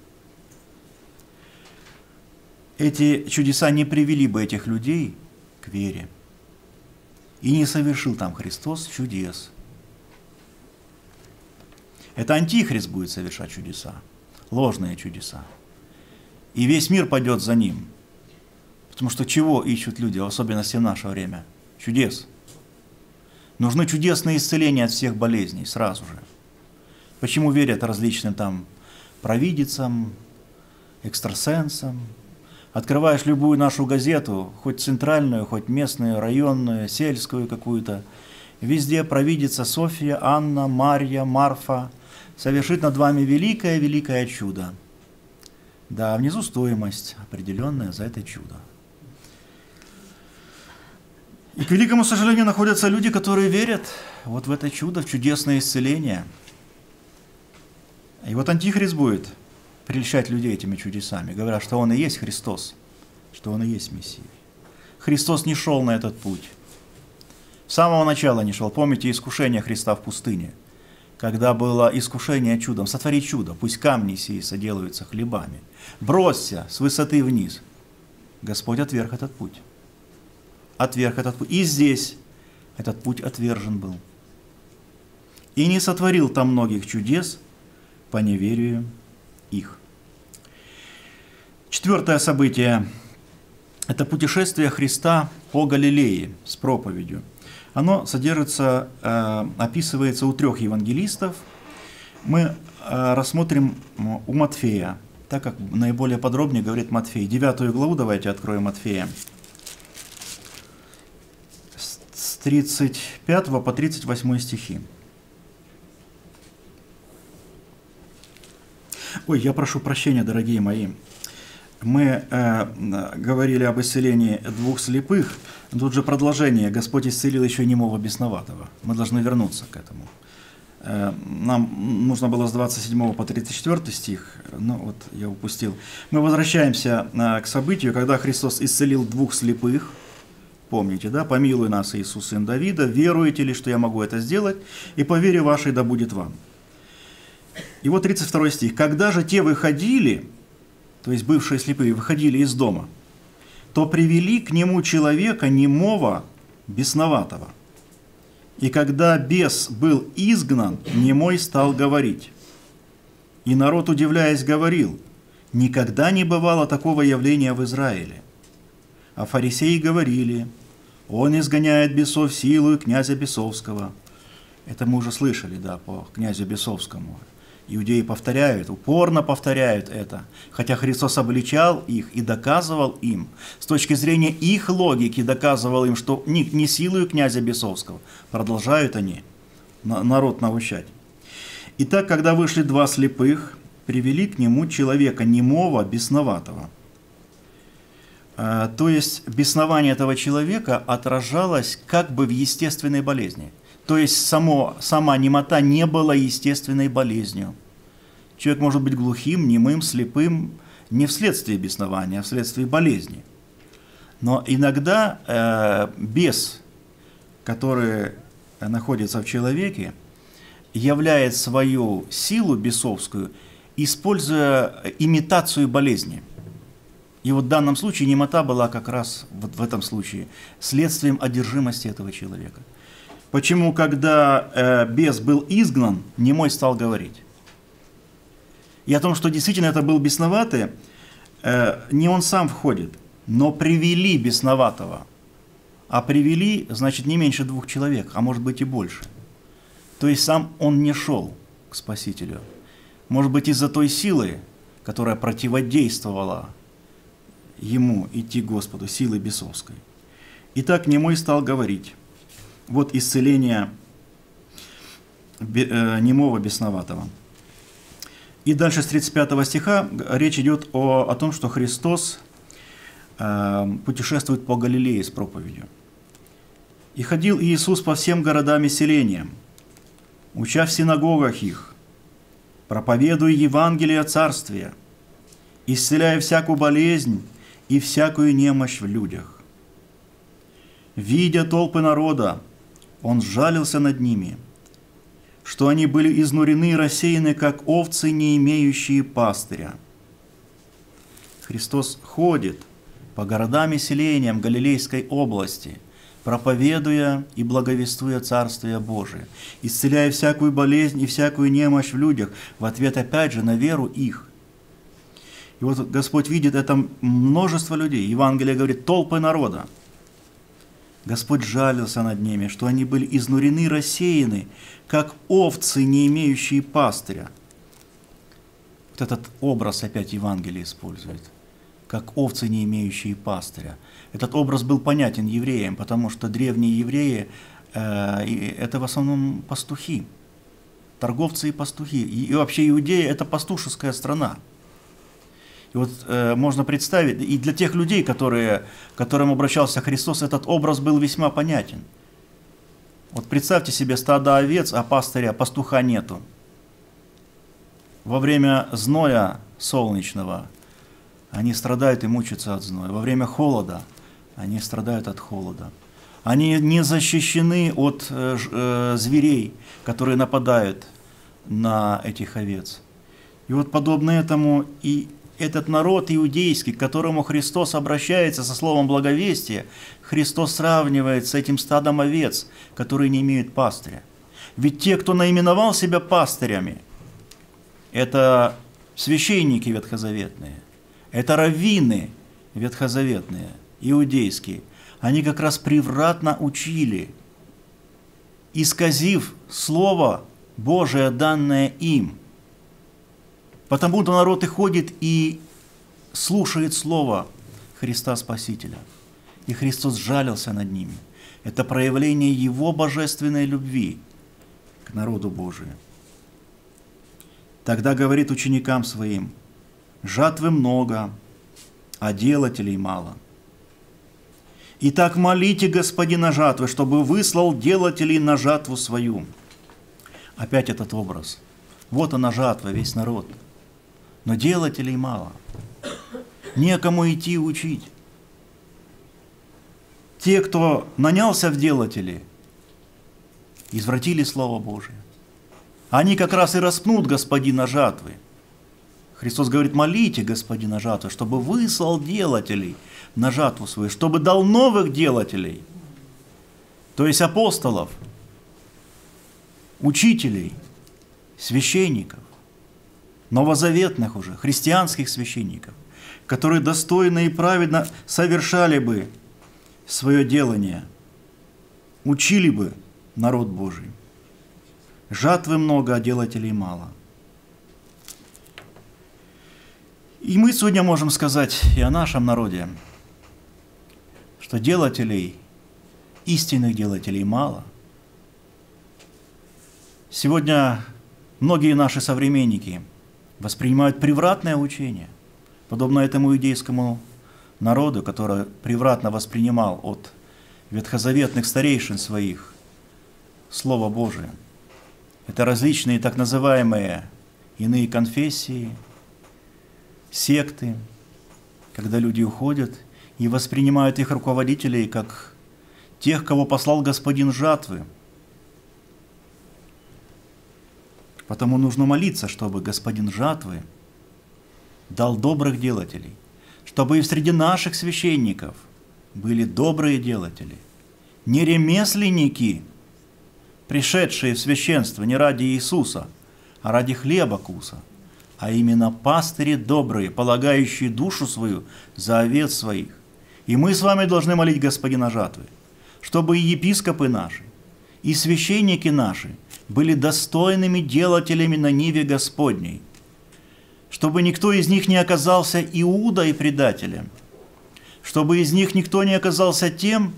Эти чудеса не привели бы этих людей к вере. И не совершил там Христос чудес. Это Антихрист будет совершать чудеса, ложные чудеса. И весь мир пойдет за ним. Потому что чего ищут люди, в особенности в наше время? Чудес. Нужны чудесные исцеления от всех болезней сразу же. Почему верят различным там провидицам, экстрасенсам? Открываешь любую нашу газету, хоть центральную, хоть местную, районную, сельскую какую-то, везде провидица Софья, Анна, Марья, Марфа совершит над вами великое-великое чудо. Да, внизу стоимость определенная за это чудо. И, к великому сожалению, находятся люди, которые верят вот в это чудо, в чудесное исцеление. И вот Антихрист будет прельщать людей этими чудесами, говоря, что Он и есть Христос, что Он и есть Мессия. Христос не шел на этот путь. С самого начала не шел. Помните искушение Христа в пустыне, когда было искушение чудом, сотвори чудо, пусть камни сии соделаются хлебами. Бросься с высоты вниз. Господь отверг этот путь. Отверг этот путь. И здесь этот путь отвержен был. И не сотворил там многих чудес по неверию их. Четвертое событие – это путешествие Христа по Галилее с проповедью. Оно содержится, э, описывается у трех евангелистов. Мы э, рассмотрим у Матфея, так как наиболее подробнее говорит Матфей. Девятую главу давайте откроем Матфея. С тридцать пятого по тридцать восьмой стихи. Ой, я прошу прощения, дорогие мои. Мы э, говорили об исцелении двух слепых. Тут же продолжение. Господь исцелил еще и немого бесноватого. Мы должны вернуться к этому. Э, нам нужно было с двадцать седьмого по тридцать четвёртый стих, но вот я упустил. Мы возвращаемся э, к событию, когда Христос исцелил двух слепых. Помните, да? «Помилуй нас, Иисус, сын Давида, веруете ли, что я могу это сделать? И по вере вашей да будет вам». И вот тридцать второй стих. «Когда же те выходили, то есть бывшие слепые, выходили из дома, то привели к нему человека немого, бесноватого. И когда бес был изгнан, немой стал говорить. И народ, удивляясь, говорил: никогда не бывало такого явления в Израиле. А фарисеи говорили: он изгоняет бесов силою князя Бесовского». Это мы уже слышали, да, по князю Бесовскому. Иудеи повторяют, упорно повторяют это, хотя Христос обличал их и доказывал им, с точки зрения их логики, доказывал им, что не, не силою князя Бесовского, продолжают они народ научать. Итак, когда вышли два слепых, привели к нему человека немого, бесноватого. То есть беснование этого человека отражалось как бы в естественной болезни. То есть само, сама немота не была естественной болезнью. Человек может быть глухим, немым, слепым не вследствие беснования, а вследствие болезни. Но иногда э, бес, который находится в человеке, являет свою силу бесовскую, используя имитацию болезни. И вот в данном случае немота была как раз вот в этом случае следствием одержимости этого человека. Почему, когда э, бес был изгнан, немой стал говорить? И о том, что действительно это был бесноватый, э, не он сам входит, но привели бесноватого. А привели, значит, не меньше двух человек, а может быть и больше. То есть сам он не шел к Спасителю. Может быть, из-за той силы, которая противодействовала ему идти к Господу, силы бесовской. Итак, немой стал говорить. Вот исцеление немого бесноватого. И дальше с тридцать пятого стиха речь идет о, о том, что Христос э, путешествует по Галилее с проповедью. «И ходил Иисус по всем городам и селениям, уча в синагогах их, проповедуя Евангелие Царствия, исцеляя всякую болезнь и всякую немощь в людях. Видя толпы народа, Он сжалился над ними, что они были изнурены и рассеяны, как овцы, не имеющие пастыря». Христос ходит по городам и селениям Галилейской области, проповедуя и благовествуя Царствие Божие, исцеляя всякую болезнь и всякую немощь в людях, в ответ опять же на веру их. И вот Господь видит это множество людей. Евангелие говорит: толпы народа. Господь жалился над ними, что они были изнурены и рассеяны, как овцы, не имеющие пастыря. Вот этот образ опять Евангелие использует. Как овцы, не имеющие пастыря. Этот образ был понятен евреям, потому что древние евреи э, – это в основном пастухи, торговцы и пастухи. И, и вообще Иудея – это пастушеская страна. И вот э, можно представить, и для тех людей, которые, к которым обращался Христос, этот образ был весьма понятен. Вот представьте себе стадо овец, а пастыря, пастуха нету. Во время зноя солнечного они страдают и мучаются от зноя. Во время холода они страдают от холода. Они не защищены от э, э, зверей, которые нападают на этих овец. И вот подобно этому и этот народ иудейский, к которому Христос обращается со словом благовестия, Христос сравнивает с этим стадом овец, которые не имеют пастыря. Ведь те, кто наименовал себя пастырями, это священники ветхозаветные, это раввины ветхозаветные, иудейские. Они как раз превратно учили, исказив Слово Божие, данное им. Потому-то народ и ходит и слушает Слово Христа Спасителя. И Христос жалился над ними. Это проявление Его божественной любви к народу Божию. Тогда говорит ученикам Своим: жатвы много, а делателей мало. Итак, молите Господина жатвы, чтобы выслал делателей на жатву свою. Опять этот образ. Вот она жатва, весь народ. Но делателей мало. Некому идти учить. Те, кто нанялся в делатели, извратили Слово Божие. Они как раз и распнут Господина жатвы. Христос говорит: молите Господина жатвы, чтобы выслал делателей на жатву свою, чтобы дал новых делателей, то есть апостолов, учителей, священников, новозаветных уже, христианских священников, которые достойно и праведно совершали бы свое делание, учили бы народ Божий. Жатвы много, а делателей мало. И мы сегодня можем сказать и о нашем народе, что делателей, истинных делателей мало. Сегодня многие наши современники воспринимают превратное учение, подобно этому иудейскому народу, который превратно воспринимал от ветхозаветных старейшин своих Слово Божие. Это различные так называемые иные конфессии, секты, когда люди уходят и воспринимают их руководителей как тех, кого послал Господин жатвы. Потому нужно молиться, чтобы Господин жатвы дал добрых делателей, чтобы и среди наших священников были добрые делатели, не ремесленники, пришедшие в священство не ради Иисуса, а ради хлеба куса, а именно пастыри добрые, полагающие душу свою за овец своих. И мы с вами должны молить Господина жатвы, чтобы и епископы наши, и священники наши были достойными делателями на ниве Господней, чтобы никто из них не оказался Иудой и предателем, чтобы из них никто не оказался тем,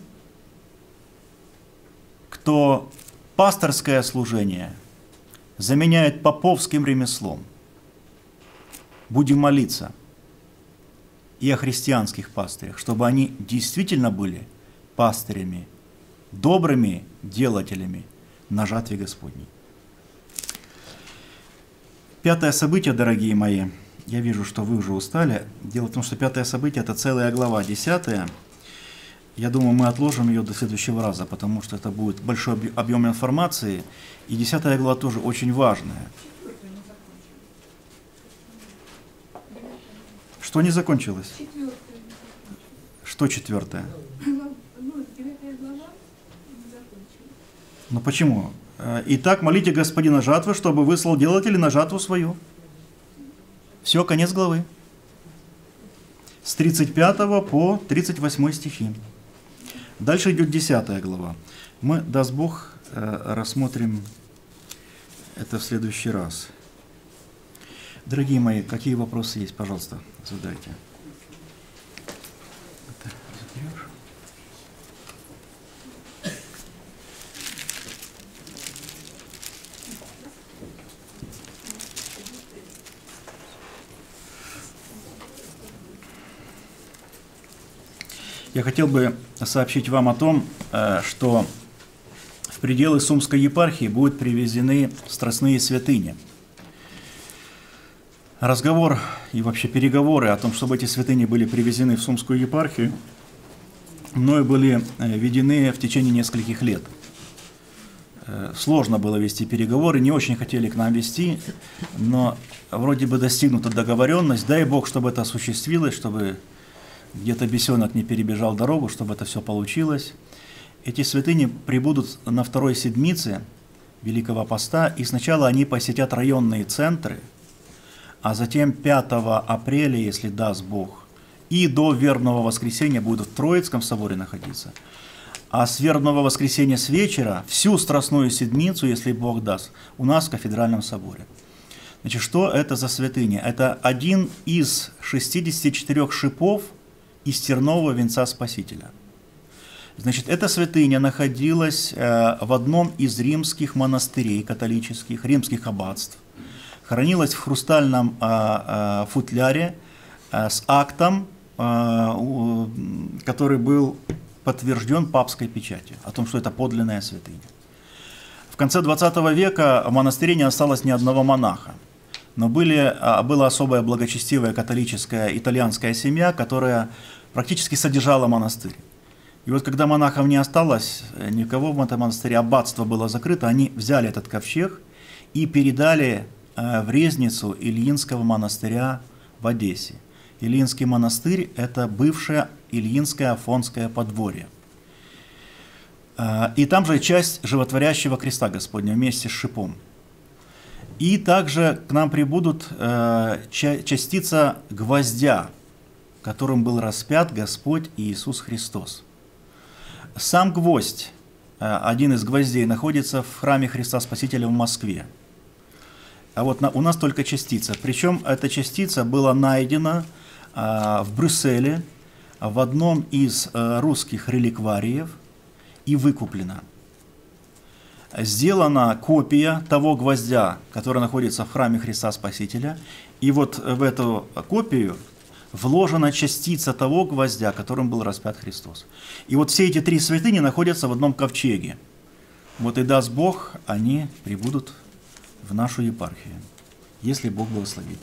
кто пасторское служение заменяет поповским ремеслом. Будем молиться и о христианских пастырях, чтобы они действительно были пастырями, добрыми делателями на жатве Господней. Пятое событие, дорогие мои, я вижу, что вы уже устали. Дело в том, что пятое событие – это целая глава, десятая. Я думаю, мы отложим ее до следующего раза, потому что это будет большой объем информации, и десятая глава тоже очень важная. Что не закончилось? Четвертое. Что четвертое? Ну, девятая глава не закончилась. Ну почему? Итак, молите Господина жатвы, чтобы выслал делателей на жатву свою. Все, конец главы. С тридцать пятого по тридцать восьмой стихи. Дальше идет десятая глава. Мы, даст Бог, рассмотрим это в следующий раз. Дорогие мои, какие вопросы есть, пожалуйста, задайте. Это заберешь? Я хотел бы сообщить вам о том, что в пределы Сумской епархии будут привезены страстные святыни. Разговор и вообще переговоры о том, чтобы эти святыни были привезены в Сумскую епархию, мною были ведены в течение нескольких лет. Сложно было вести переговоры, не очень хотели к нам вести, но вроде бы достигнута договоренность. Дай Бог, чтобы это осуществилось, чтобы где-то бесенок не перебежал дорогу, чтобы это все получилось. Эти святыни прибудут на второй седмице Великого Поста, и сначала они посетят районные центры, а затем пятого апреля, если даст Бог, и до вербного воскресенья будут в Троицком соборе находиться. А с вербного воскресенья с вечера всю Страстную Седмицу, если Бог даст, у нас в Кафедральном соборе. Значит, что это за святыня? Это один из шестидесяти четырёх шипов из тернового венца Спасителя. Значит, эта святыня находилась э, в одном из римских монастырей католических, римских аббатств. Хранилась в хрустальном э, э, футляре э, с актом, э, который был подтвержден папской печатью о том, что это подлинная святыня. В конце двадцатого века в монастыре не осталось ни одного монаха, но были, была особая благочестивая католическая итальянская семья, которая практически содержала монастырь. И вот когда монахов не осталось, никого в этом монастыре, аббатство было закрыто, они взяли этот ковчег и передали в резницу Ильинского монастыря в Одессе. Ильинский монастырь – это бывшее Ильинское Афонское подворье. И там же часть животворящего креста Господня вместе с шипом. И также к нам прибудут частица гвоздя, которым был распят Господь Иисус Христос. Сам гвоздь, один из гвоздей, находится в храме Христа Спасителя в Москве. А вот у нас только частица. Причем эта частица была найдена в Брюсселе, в одном из русских реликвариев и выкуплена. Сделана копия того гвоздя, который находится в храме Христа Спасителя, и вот в эту копию вложена частица того гвоздя, которым был распят Христос. И вот все эти три святыни находятся в одном ковчеге. Вот и даст Бог, они прибудут в нашу епархию, если Бог благословит.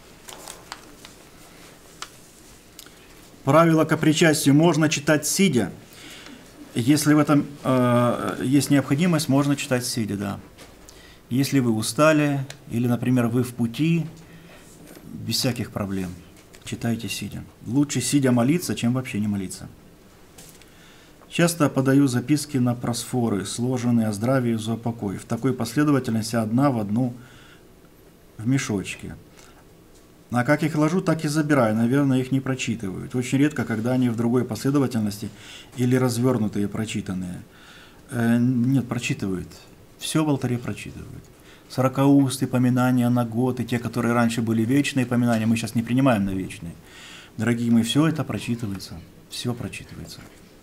Правила ко причастию можно читать сидя. Если в этом э, есть необходимость, можно читать сидя, да. Если вы устали, или, например, вы в пути, без всяких проблем, читайте сидя. Лучше сидя молиться, чем вообще не молиться. Часто подаю записки на просфоры, сложенные о здравии и зоопокое. В такой последовательности одна в одну в мешочке. А как их ложу, так и забираю. Наверное, их не прочитывают. Очень редко, когда они в другой последовательности или развернутые, прочитанные. Э, нет, прочитывают. Все в алтаре прочитывают. Сорокаустые поминания на год, и те, которые раньше были вечные поминания, мы сейчас не принимаем на вечные. Дорогие мои, все это прочитывается. Все прочитывается.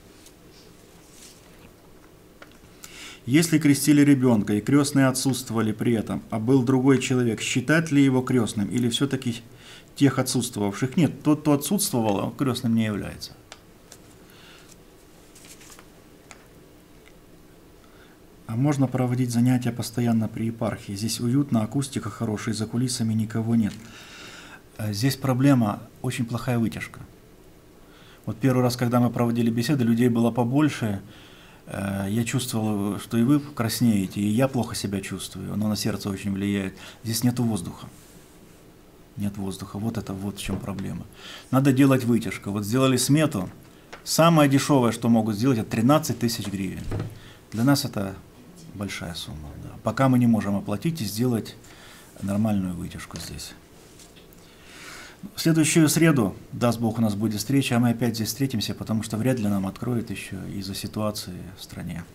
Если крестили ребенка и крестные отсутствовали при этом, а был другой человек, считать ли его крестным или все-таки тех отсутствовавших? Нет, тот, кто отсутствовал, он крестным не является. А можно проводить занятия постоянно при епархии? Здесь уютно, акустика хорошая, за кулисами никого нет. Здесь проблема, очень плохая вытяжка. Вот первый раз, когда мы проводили беседы, людей было побольше. Я чувствовал, что и вы краснеете, и я плохо себя чувствую, оно на сердце очень влияет. Здесь нет воздуха. Нет воздуха, вот это вот в чем проблема. Надо делать вытяжку. Вот сделали смету, самое дешевое, что могут сделать, это тринадцать тысяч гривен. Для нас это большая сумма. Да. Пока мы не можем оплатить и сделать нормальную вытяжку здесь. В следующую среду, даст Бог, у нас будет встреча, а мы опять здесь встретимся, потому что вряд ли нам откроют еще из-за ситуации в стране.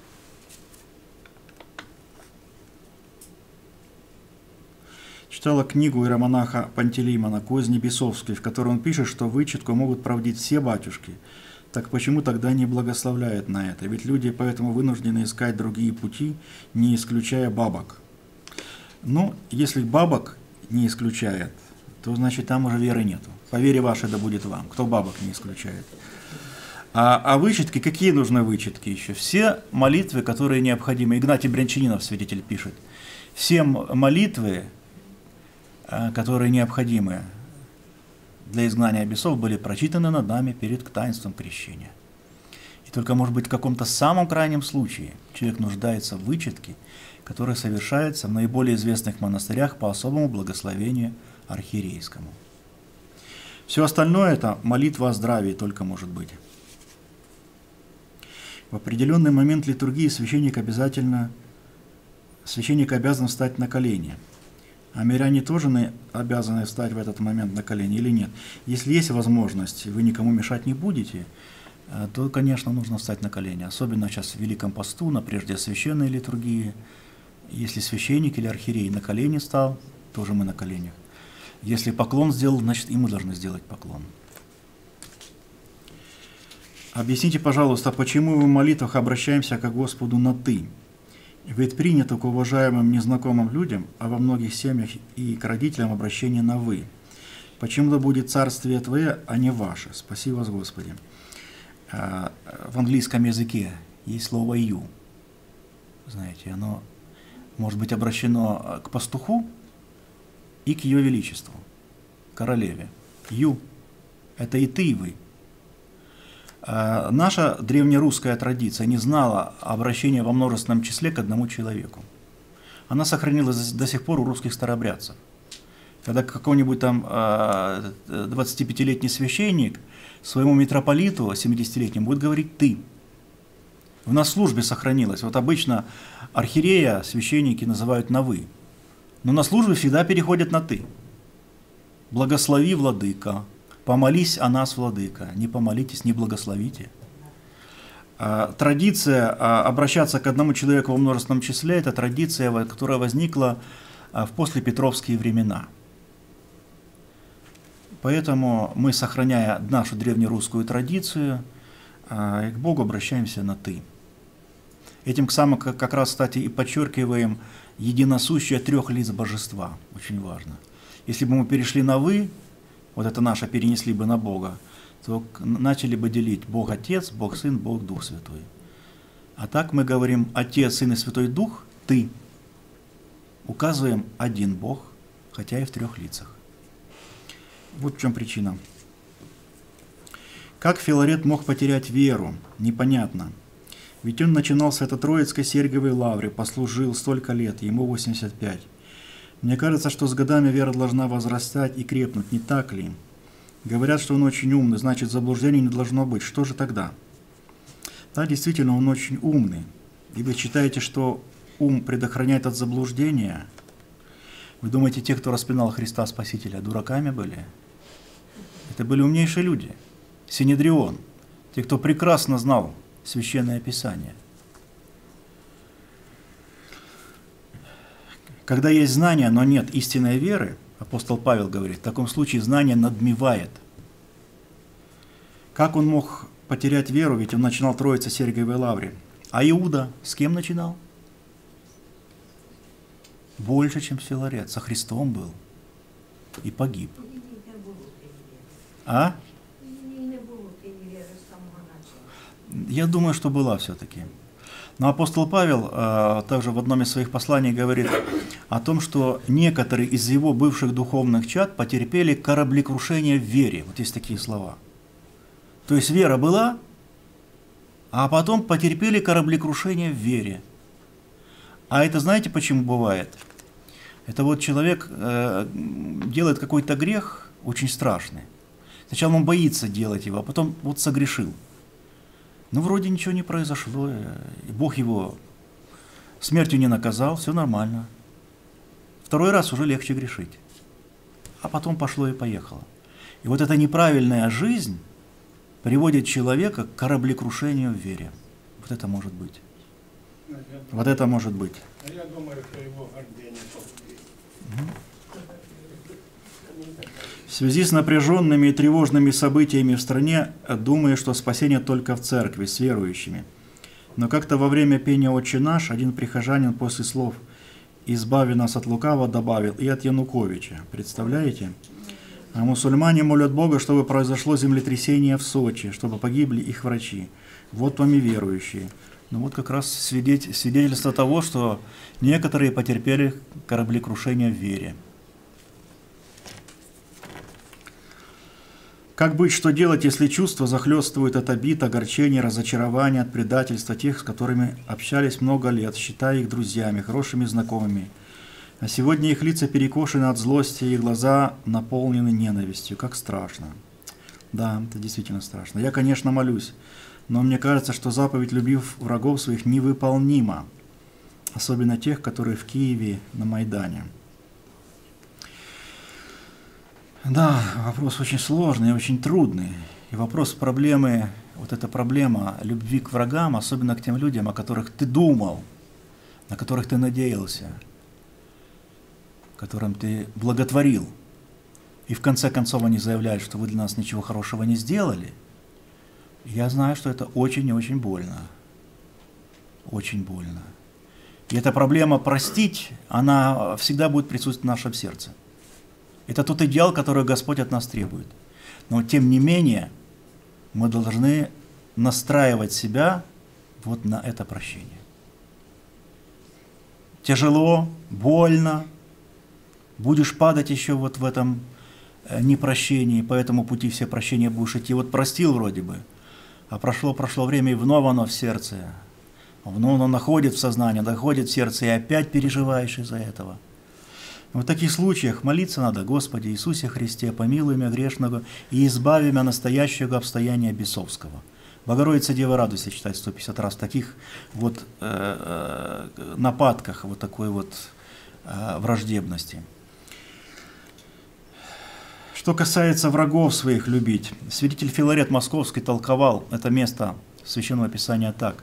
Читала книгу иеромонаха Пантелеймона «Козни бесовские», в которой он пишет, что вычетку могут проводить все батюшки. Так почему тогда не благословляет на это? Ведь люди поэтому вынуждены искать другие пути, не исключая бабок. Ну, если бабок не исключает, то значит там уже веры нету. По вере вашей да будет вам, кто бабок не исключает. А, а вычетки, какие нужны вычетки еще? Все молитвы, которые необходимы. Игнатий Брянчанинов, свидетель, пишет. Все молитвы, которые необходимы для изгнания бесов, были прочитаны над нами перед таинством крещения. И только, может быть, в каком-то самом крайнем случае человек нуждается в вычетке, которая совершается в наиболее известных монастырях по особому благословению архиерейскому. Все остальное – это молитва о здравии только может быть. В определенный момент литургии священник обязательно, священник обязан встать на колени. А миряне тоже обязаны встать в этот момент на колени или нет? Если есть возможность, вы никому мешать не будете, то, конечно, нужно встать на колени. Особенно сейчас в Великом посту, на прежде священной литургии. Если священник или архиерей на колени стал, тоже мы на коленях. Если поклон сделал, значит и мы должны сделать поклон. Объясните, пожалуйста, почему мы в молитвах обращаемся к Господу на «ты»? Ведь принято к уважаемым незнакомым людям, а во многих семьях и к родителям обращение на «вы». Почему-то будет царствие Твое, а не ваше. Спаси вас, Господи. В английском языке есть слово «you». Знаете, оно может быть обращено к пастуху и к Ее Величеству, королеве. «You» – это и ты, и вы. Наша древнерусская традиция не знала обращения во множественном числе к одному человеку. Она сохранилась до сих пор у русских старообрядцев. Когда какой-нибудь там двадцатипятилетний священник своему митрополиту семидесятилетнему будет говорить «ты». У нас в службе сохранилось. Вот обычно архиерея священники называют на «вы». Но на службе всегда переходят на «ты». «Благослови, владыка». «Помолись о нас, владыка», не помолитесь, не благословите. Традиция обращаться к одному человеку во множественном числе – это традиция, которая возникла в послепетровские времена. Поэтому мы, сохраняя нашу древнерусскую традицию, к Богу обращаемся на «ты». Этим самым как раз, кстати, и подчеркиваем единосущее трех лиц божества. Очень важно. Если бы мы перешли на «вы», вот это наше перенесли бы на Бога, то начали бы делить Бог Отец, Бог Сын, Бог Дух Святой. А так мы говорим Отец, Сын и Святой Дух, ты. Указываем один Бог, хотя и в трех лицах. Вот в чем причина. Как Филарет мог потерять веру? Непонятно. Ведь он начинал в Свято-Троицкой Сергиевой лавре, послужил столько лет, ему восемьдесят пять. Мне кажется, что с годами вера должна возрастать и крепнуть, не так ли? Говорят, что он очень умный, значит, заблуждений не должно быть. Что же тогда? Да, действительно, он очень умный. И вы считаете, что ум предохраняет от заблуждения? Вы думаете, те, кто распинал Христа Спасителя, дураками были? Это были умнейшие люди. Синедрион, те, кто прекрасно знал Священное Писание. Когда есть знание, но нет истинной веры, апостол Павел говорит, в таком случае знание надмевает. Как он мог потерять веру, ведь он начинал Троице Сергиевой лавре. А Иуда с кем начинал? Больше, чем Филарет, со Христом был и погиб. А? Я думаю, что была все-таки. Но апостол Павел э, также в одном из своих посланий говорит о том, что некоторые из его бывших духовных чад потерпели кораблекрушение в вере. Вот есть такие слова. То есть вера была, а потом потерпели кораблекрушение в вере. А это знаете, почему бывает? Это вот человек э, делает какой-то грех очень страшный. Сначала он боится делать его, а потом вот согрешил. Ну, вроде ничего не произошло, и Бог его смертью не наказал, все нормально. Второй раз уже легче грешить. А потом пошло и поехало. И вот эта неправильная жизнь приводит человека к кораблекрушению в вере. Вот это может быть. Вот это может быть. А я думаю, что его гордыня погубит. В связи с напряженными и тревожными событиями в стране, думаю, что спасение только в церкви, с верующими. Но как-то во время пения «Отче наш» один прихожанин после слов «Избави нас от лукавого» добавил «и от Януковича». Представляете? А мусульмане молят Бога, чтобы произошло землетрясение в Сочи, чтобы погибли их врачи. Вот вам и верующие. Ну вот как раз свидетель, свидетельство того, что некоторые потерпели кораблекрушение в вере. Как быть, что делать, если чувства захлестывают от обид, огорчений, разочарования, от предательства тех, с которыми общались много лет, считая их друзьями, хорошими знакомыми? А сегодня их лица перекошены от злости, их глаза наполнены ненавистью. Как страшно. Да, это действительно страшно. Я, конечно, молюсь, но мне кажется, что заповедь «люби врагов своих» невыполнима, особенно тех, которые в Киеве на Майдане. Да, вопрос очень сложный и очень трудный. И вопрос проблемы, вот эта проблема любви к врагам, особенно к тем людям, о которых ты думал, на которых ты надеялся, которым ты благотворил. И в конце концов они заявляют, что вы для нас ничего хорошего не сделали. Я знаю, что это очень и очень больно. Очень больно. И эта проблема простить, она всегда будет присутствовать в нашем сердце. Это тот идеал, который Господь от нас требует. Но тем не менее, мы должны настраивать себя вот на это прощение. Тяжело, больно, будешь падать еще вот в этом непрощении, по этому пути все прощения будешь идти. Вот простил вроде бы, а прошло, прошло время, и вновь оно в сердце. Вновь оно находит в сознании, доходит в сердце, и опять переживаешь из-за этого. В таких случаях молиться надо: Господи Иисусе Христе, помилуй меня грешного и избави меня настоящего обстояния бесовского. Богородица Дева радуйся читать сто пятьдесят раз в таких вот э, э, нападках, вот такой вот э, враждебности. Что касается врагов своих любить, святитель Филарет Московский толковал это место Священного Писания так: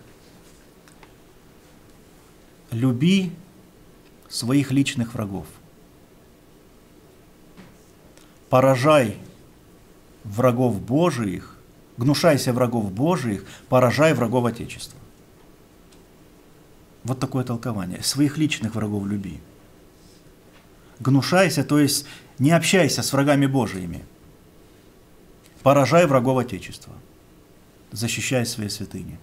люби своих личных врагов. Поражай врагов Божиих, гнушайся врагов Божиих, поражай врагов Отечества. Вот такое толкование. Своих личных врагов люби. Гнушайся, то есть не общайся с врагами Божиими. Поражай врагов Отечества. Защищай свои святыни.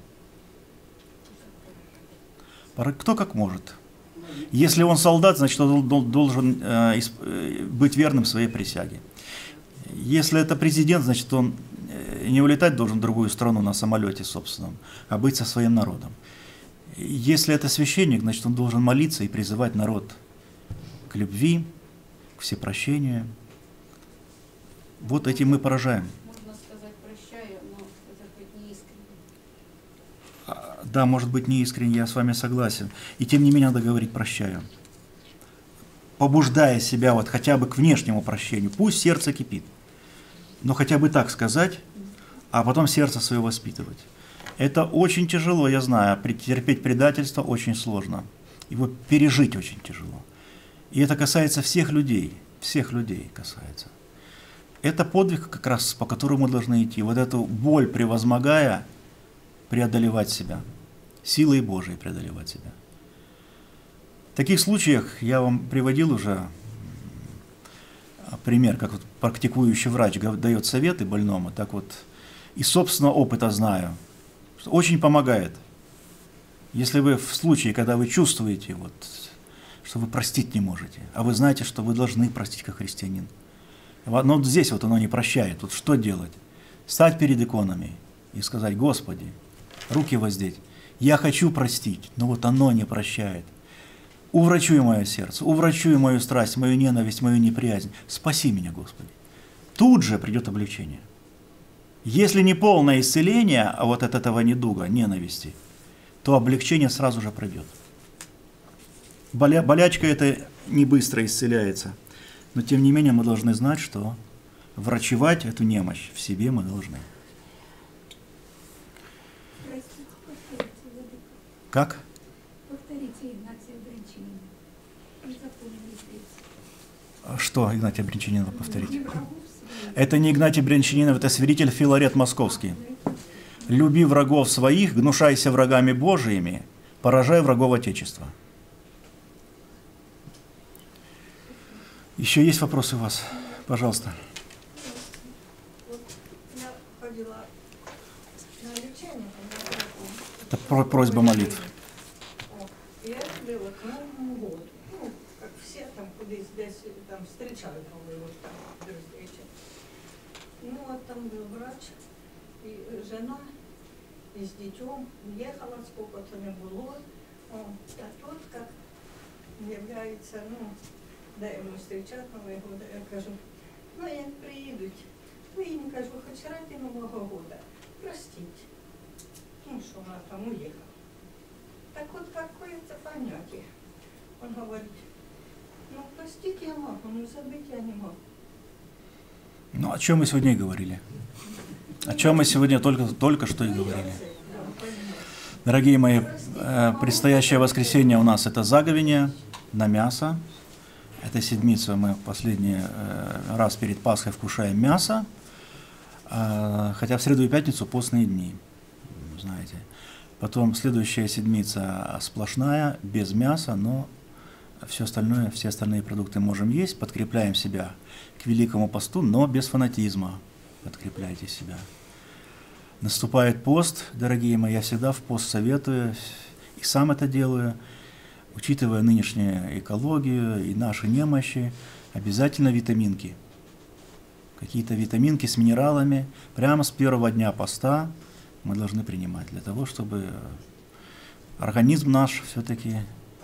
Кто как может. Если он солдат, значит, он должен быть верным своей присяге. Если это президент, значит, он не улетать должен в другую страну на самолете собственном, а быть со своим народом. Если это священник, значит, он должен молиться и призывать народ к любви, к всепрощению. Вот этим мы поражаем. Можно сказать «прощаю», но это хоть не искренне. Да, может быть, не искренне, я с вами согласен. И тем не менее надо говорить «прощаю», побуждая себя вот хотя бы к внешнему прощению. Пусть сердце кипит, но хотя бы так сказать, а потом сердце свое воспитывать. Это очень тяжело, я знаю. Претерпеть предательство очень сложно. Его пережить очень тяжело. И это касается всех людей. Всех людей касается. Это подвиг как раз, по которому мы должны идти. Вот эту боль превозмогая, преодолевать себя. Силой Божией преодолевать себя. В таких случаях я вам приводил уже пример, как вот практикующий врач дает советы больному, так вот из собственного опыта знаю, что очень помогает. Если вы в случае, когда вы чувствуете, вот, что вы простить не можете, а вы знаете, что вы должны простить как христианин, но вот здесь вот оно не прощает, вот что делать? Стать перед иконами и сказать: Господи, руки воздеть, я хочу простить, но вот оно не прощает. Уврачуй мое сердце, уврачуй мою страсть, мою ненависть, мою неприязнь. Спаси меня, Господи. Тут же придет облегчение. Если не полное исцеление, а вот от этого недуга, ненависти, то облегчение сразу же пройдет. Боля, болячка эта не быстро исцеляется, но тем не менее мы должны знать, что врачевать эту немощь в себе мы должны. Простите, повторите, Владыка. Как? Повторите Игнатия Брянчанина. Не запомнили третий. Что Игнатия Брянчанина повторить? «Люби врагов своих». Это не Игнатий Брянчанинов, это святитель Филарет Московский. Люби врагов своих, гнушайся врагами Божиими, поражай врагов Отечества. Еще есть вопросы у вас? Пожалуйста. про- просьба молитв. О, і я робила к Новому году. Ну, як всі там кудись десь там зустрічають Новий год, там зустрічі. Ну, от там був врач, і жена, і з дітьом їхала, скільки-то не було. О, а тут, як з'являється, ну, де йому зустрічати Новий год, я кажу, ну, як приїдуть, ви їм, кажу, хоч раді Нового года, простіть. Ну, что она там уехала. Так вот, какое это понятие? Он говорит, ну, простить я могу, но забыть я не могу. Ну, о чем мы сегодня и говорили? О чем мы сегодня только, только что и говорили. Дорогие мои, э, предстоящее воскресенье у нас это заговение на мясо. Это седмица, мы последний э, раз перед Пасхой вкушаем мясо, э, хотя в среду и пятницу постные дни, знаете. Потом следующая седмица сплошная, без мяса, но все остальное, все остальные продукты можем есть, подкрепляем себя к Великому посту, но без фанатизма. Подкрепляйте себя. Наступает пост, дорогие мои, я всегда в пост советую, и сам это делаю, учитывая нынешнюю экологию и наши немощи, обязательно витаминки. Какие-то витаминки с минералами прямо с первого дня поста мы должны принимать, для того, чтобы организм наш все-таки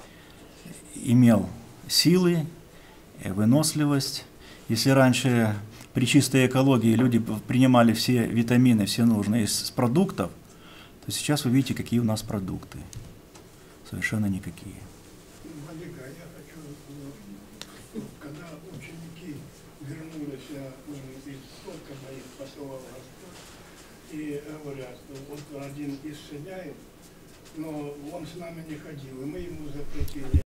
имел силы, выносливость. Если раньше при чистой экологии люди принимали все витамины, все нужные из продуктов, то сейчас вы видите, какие у нас продукты. Совершенно никакие. Владыка, я хочу, ну, когда ученики вернулись э, из похода, когда их посылал Господь, и говорят, вот один исцеляет, но он с нами не ходил, и мы ему запретили.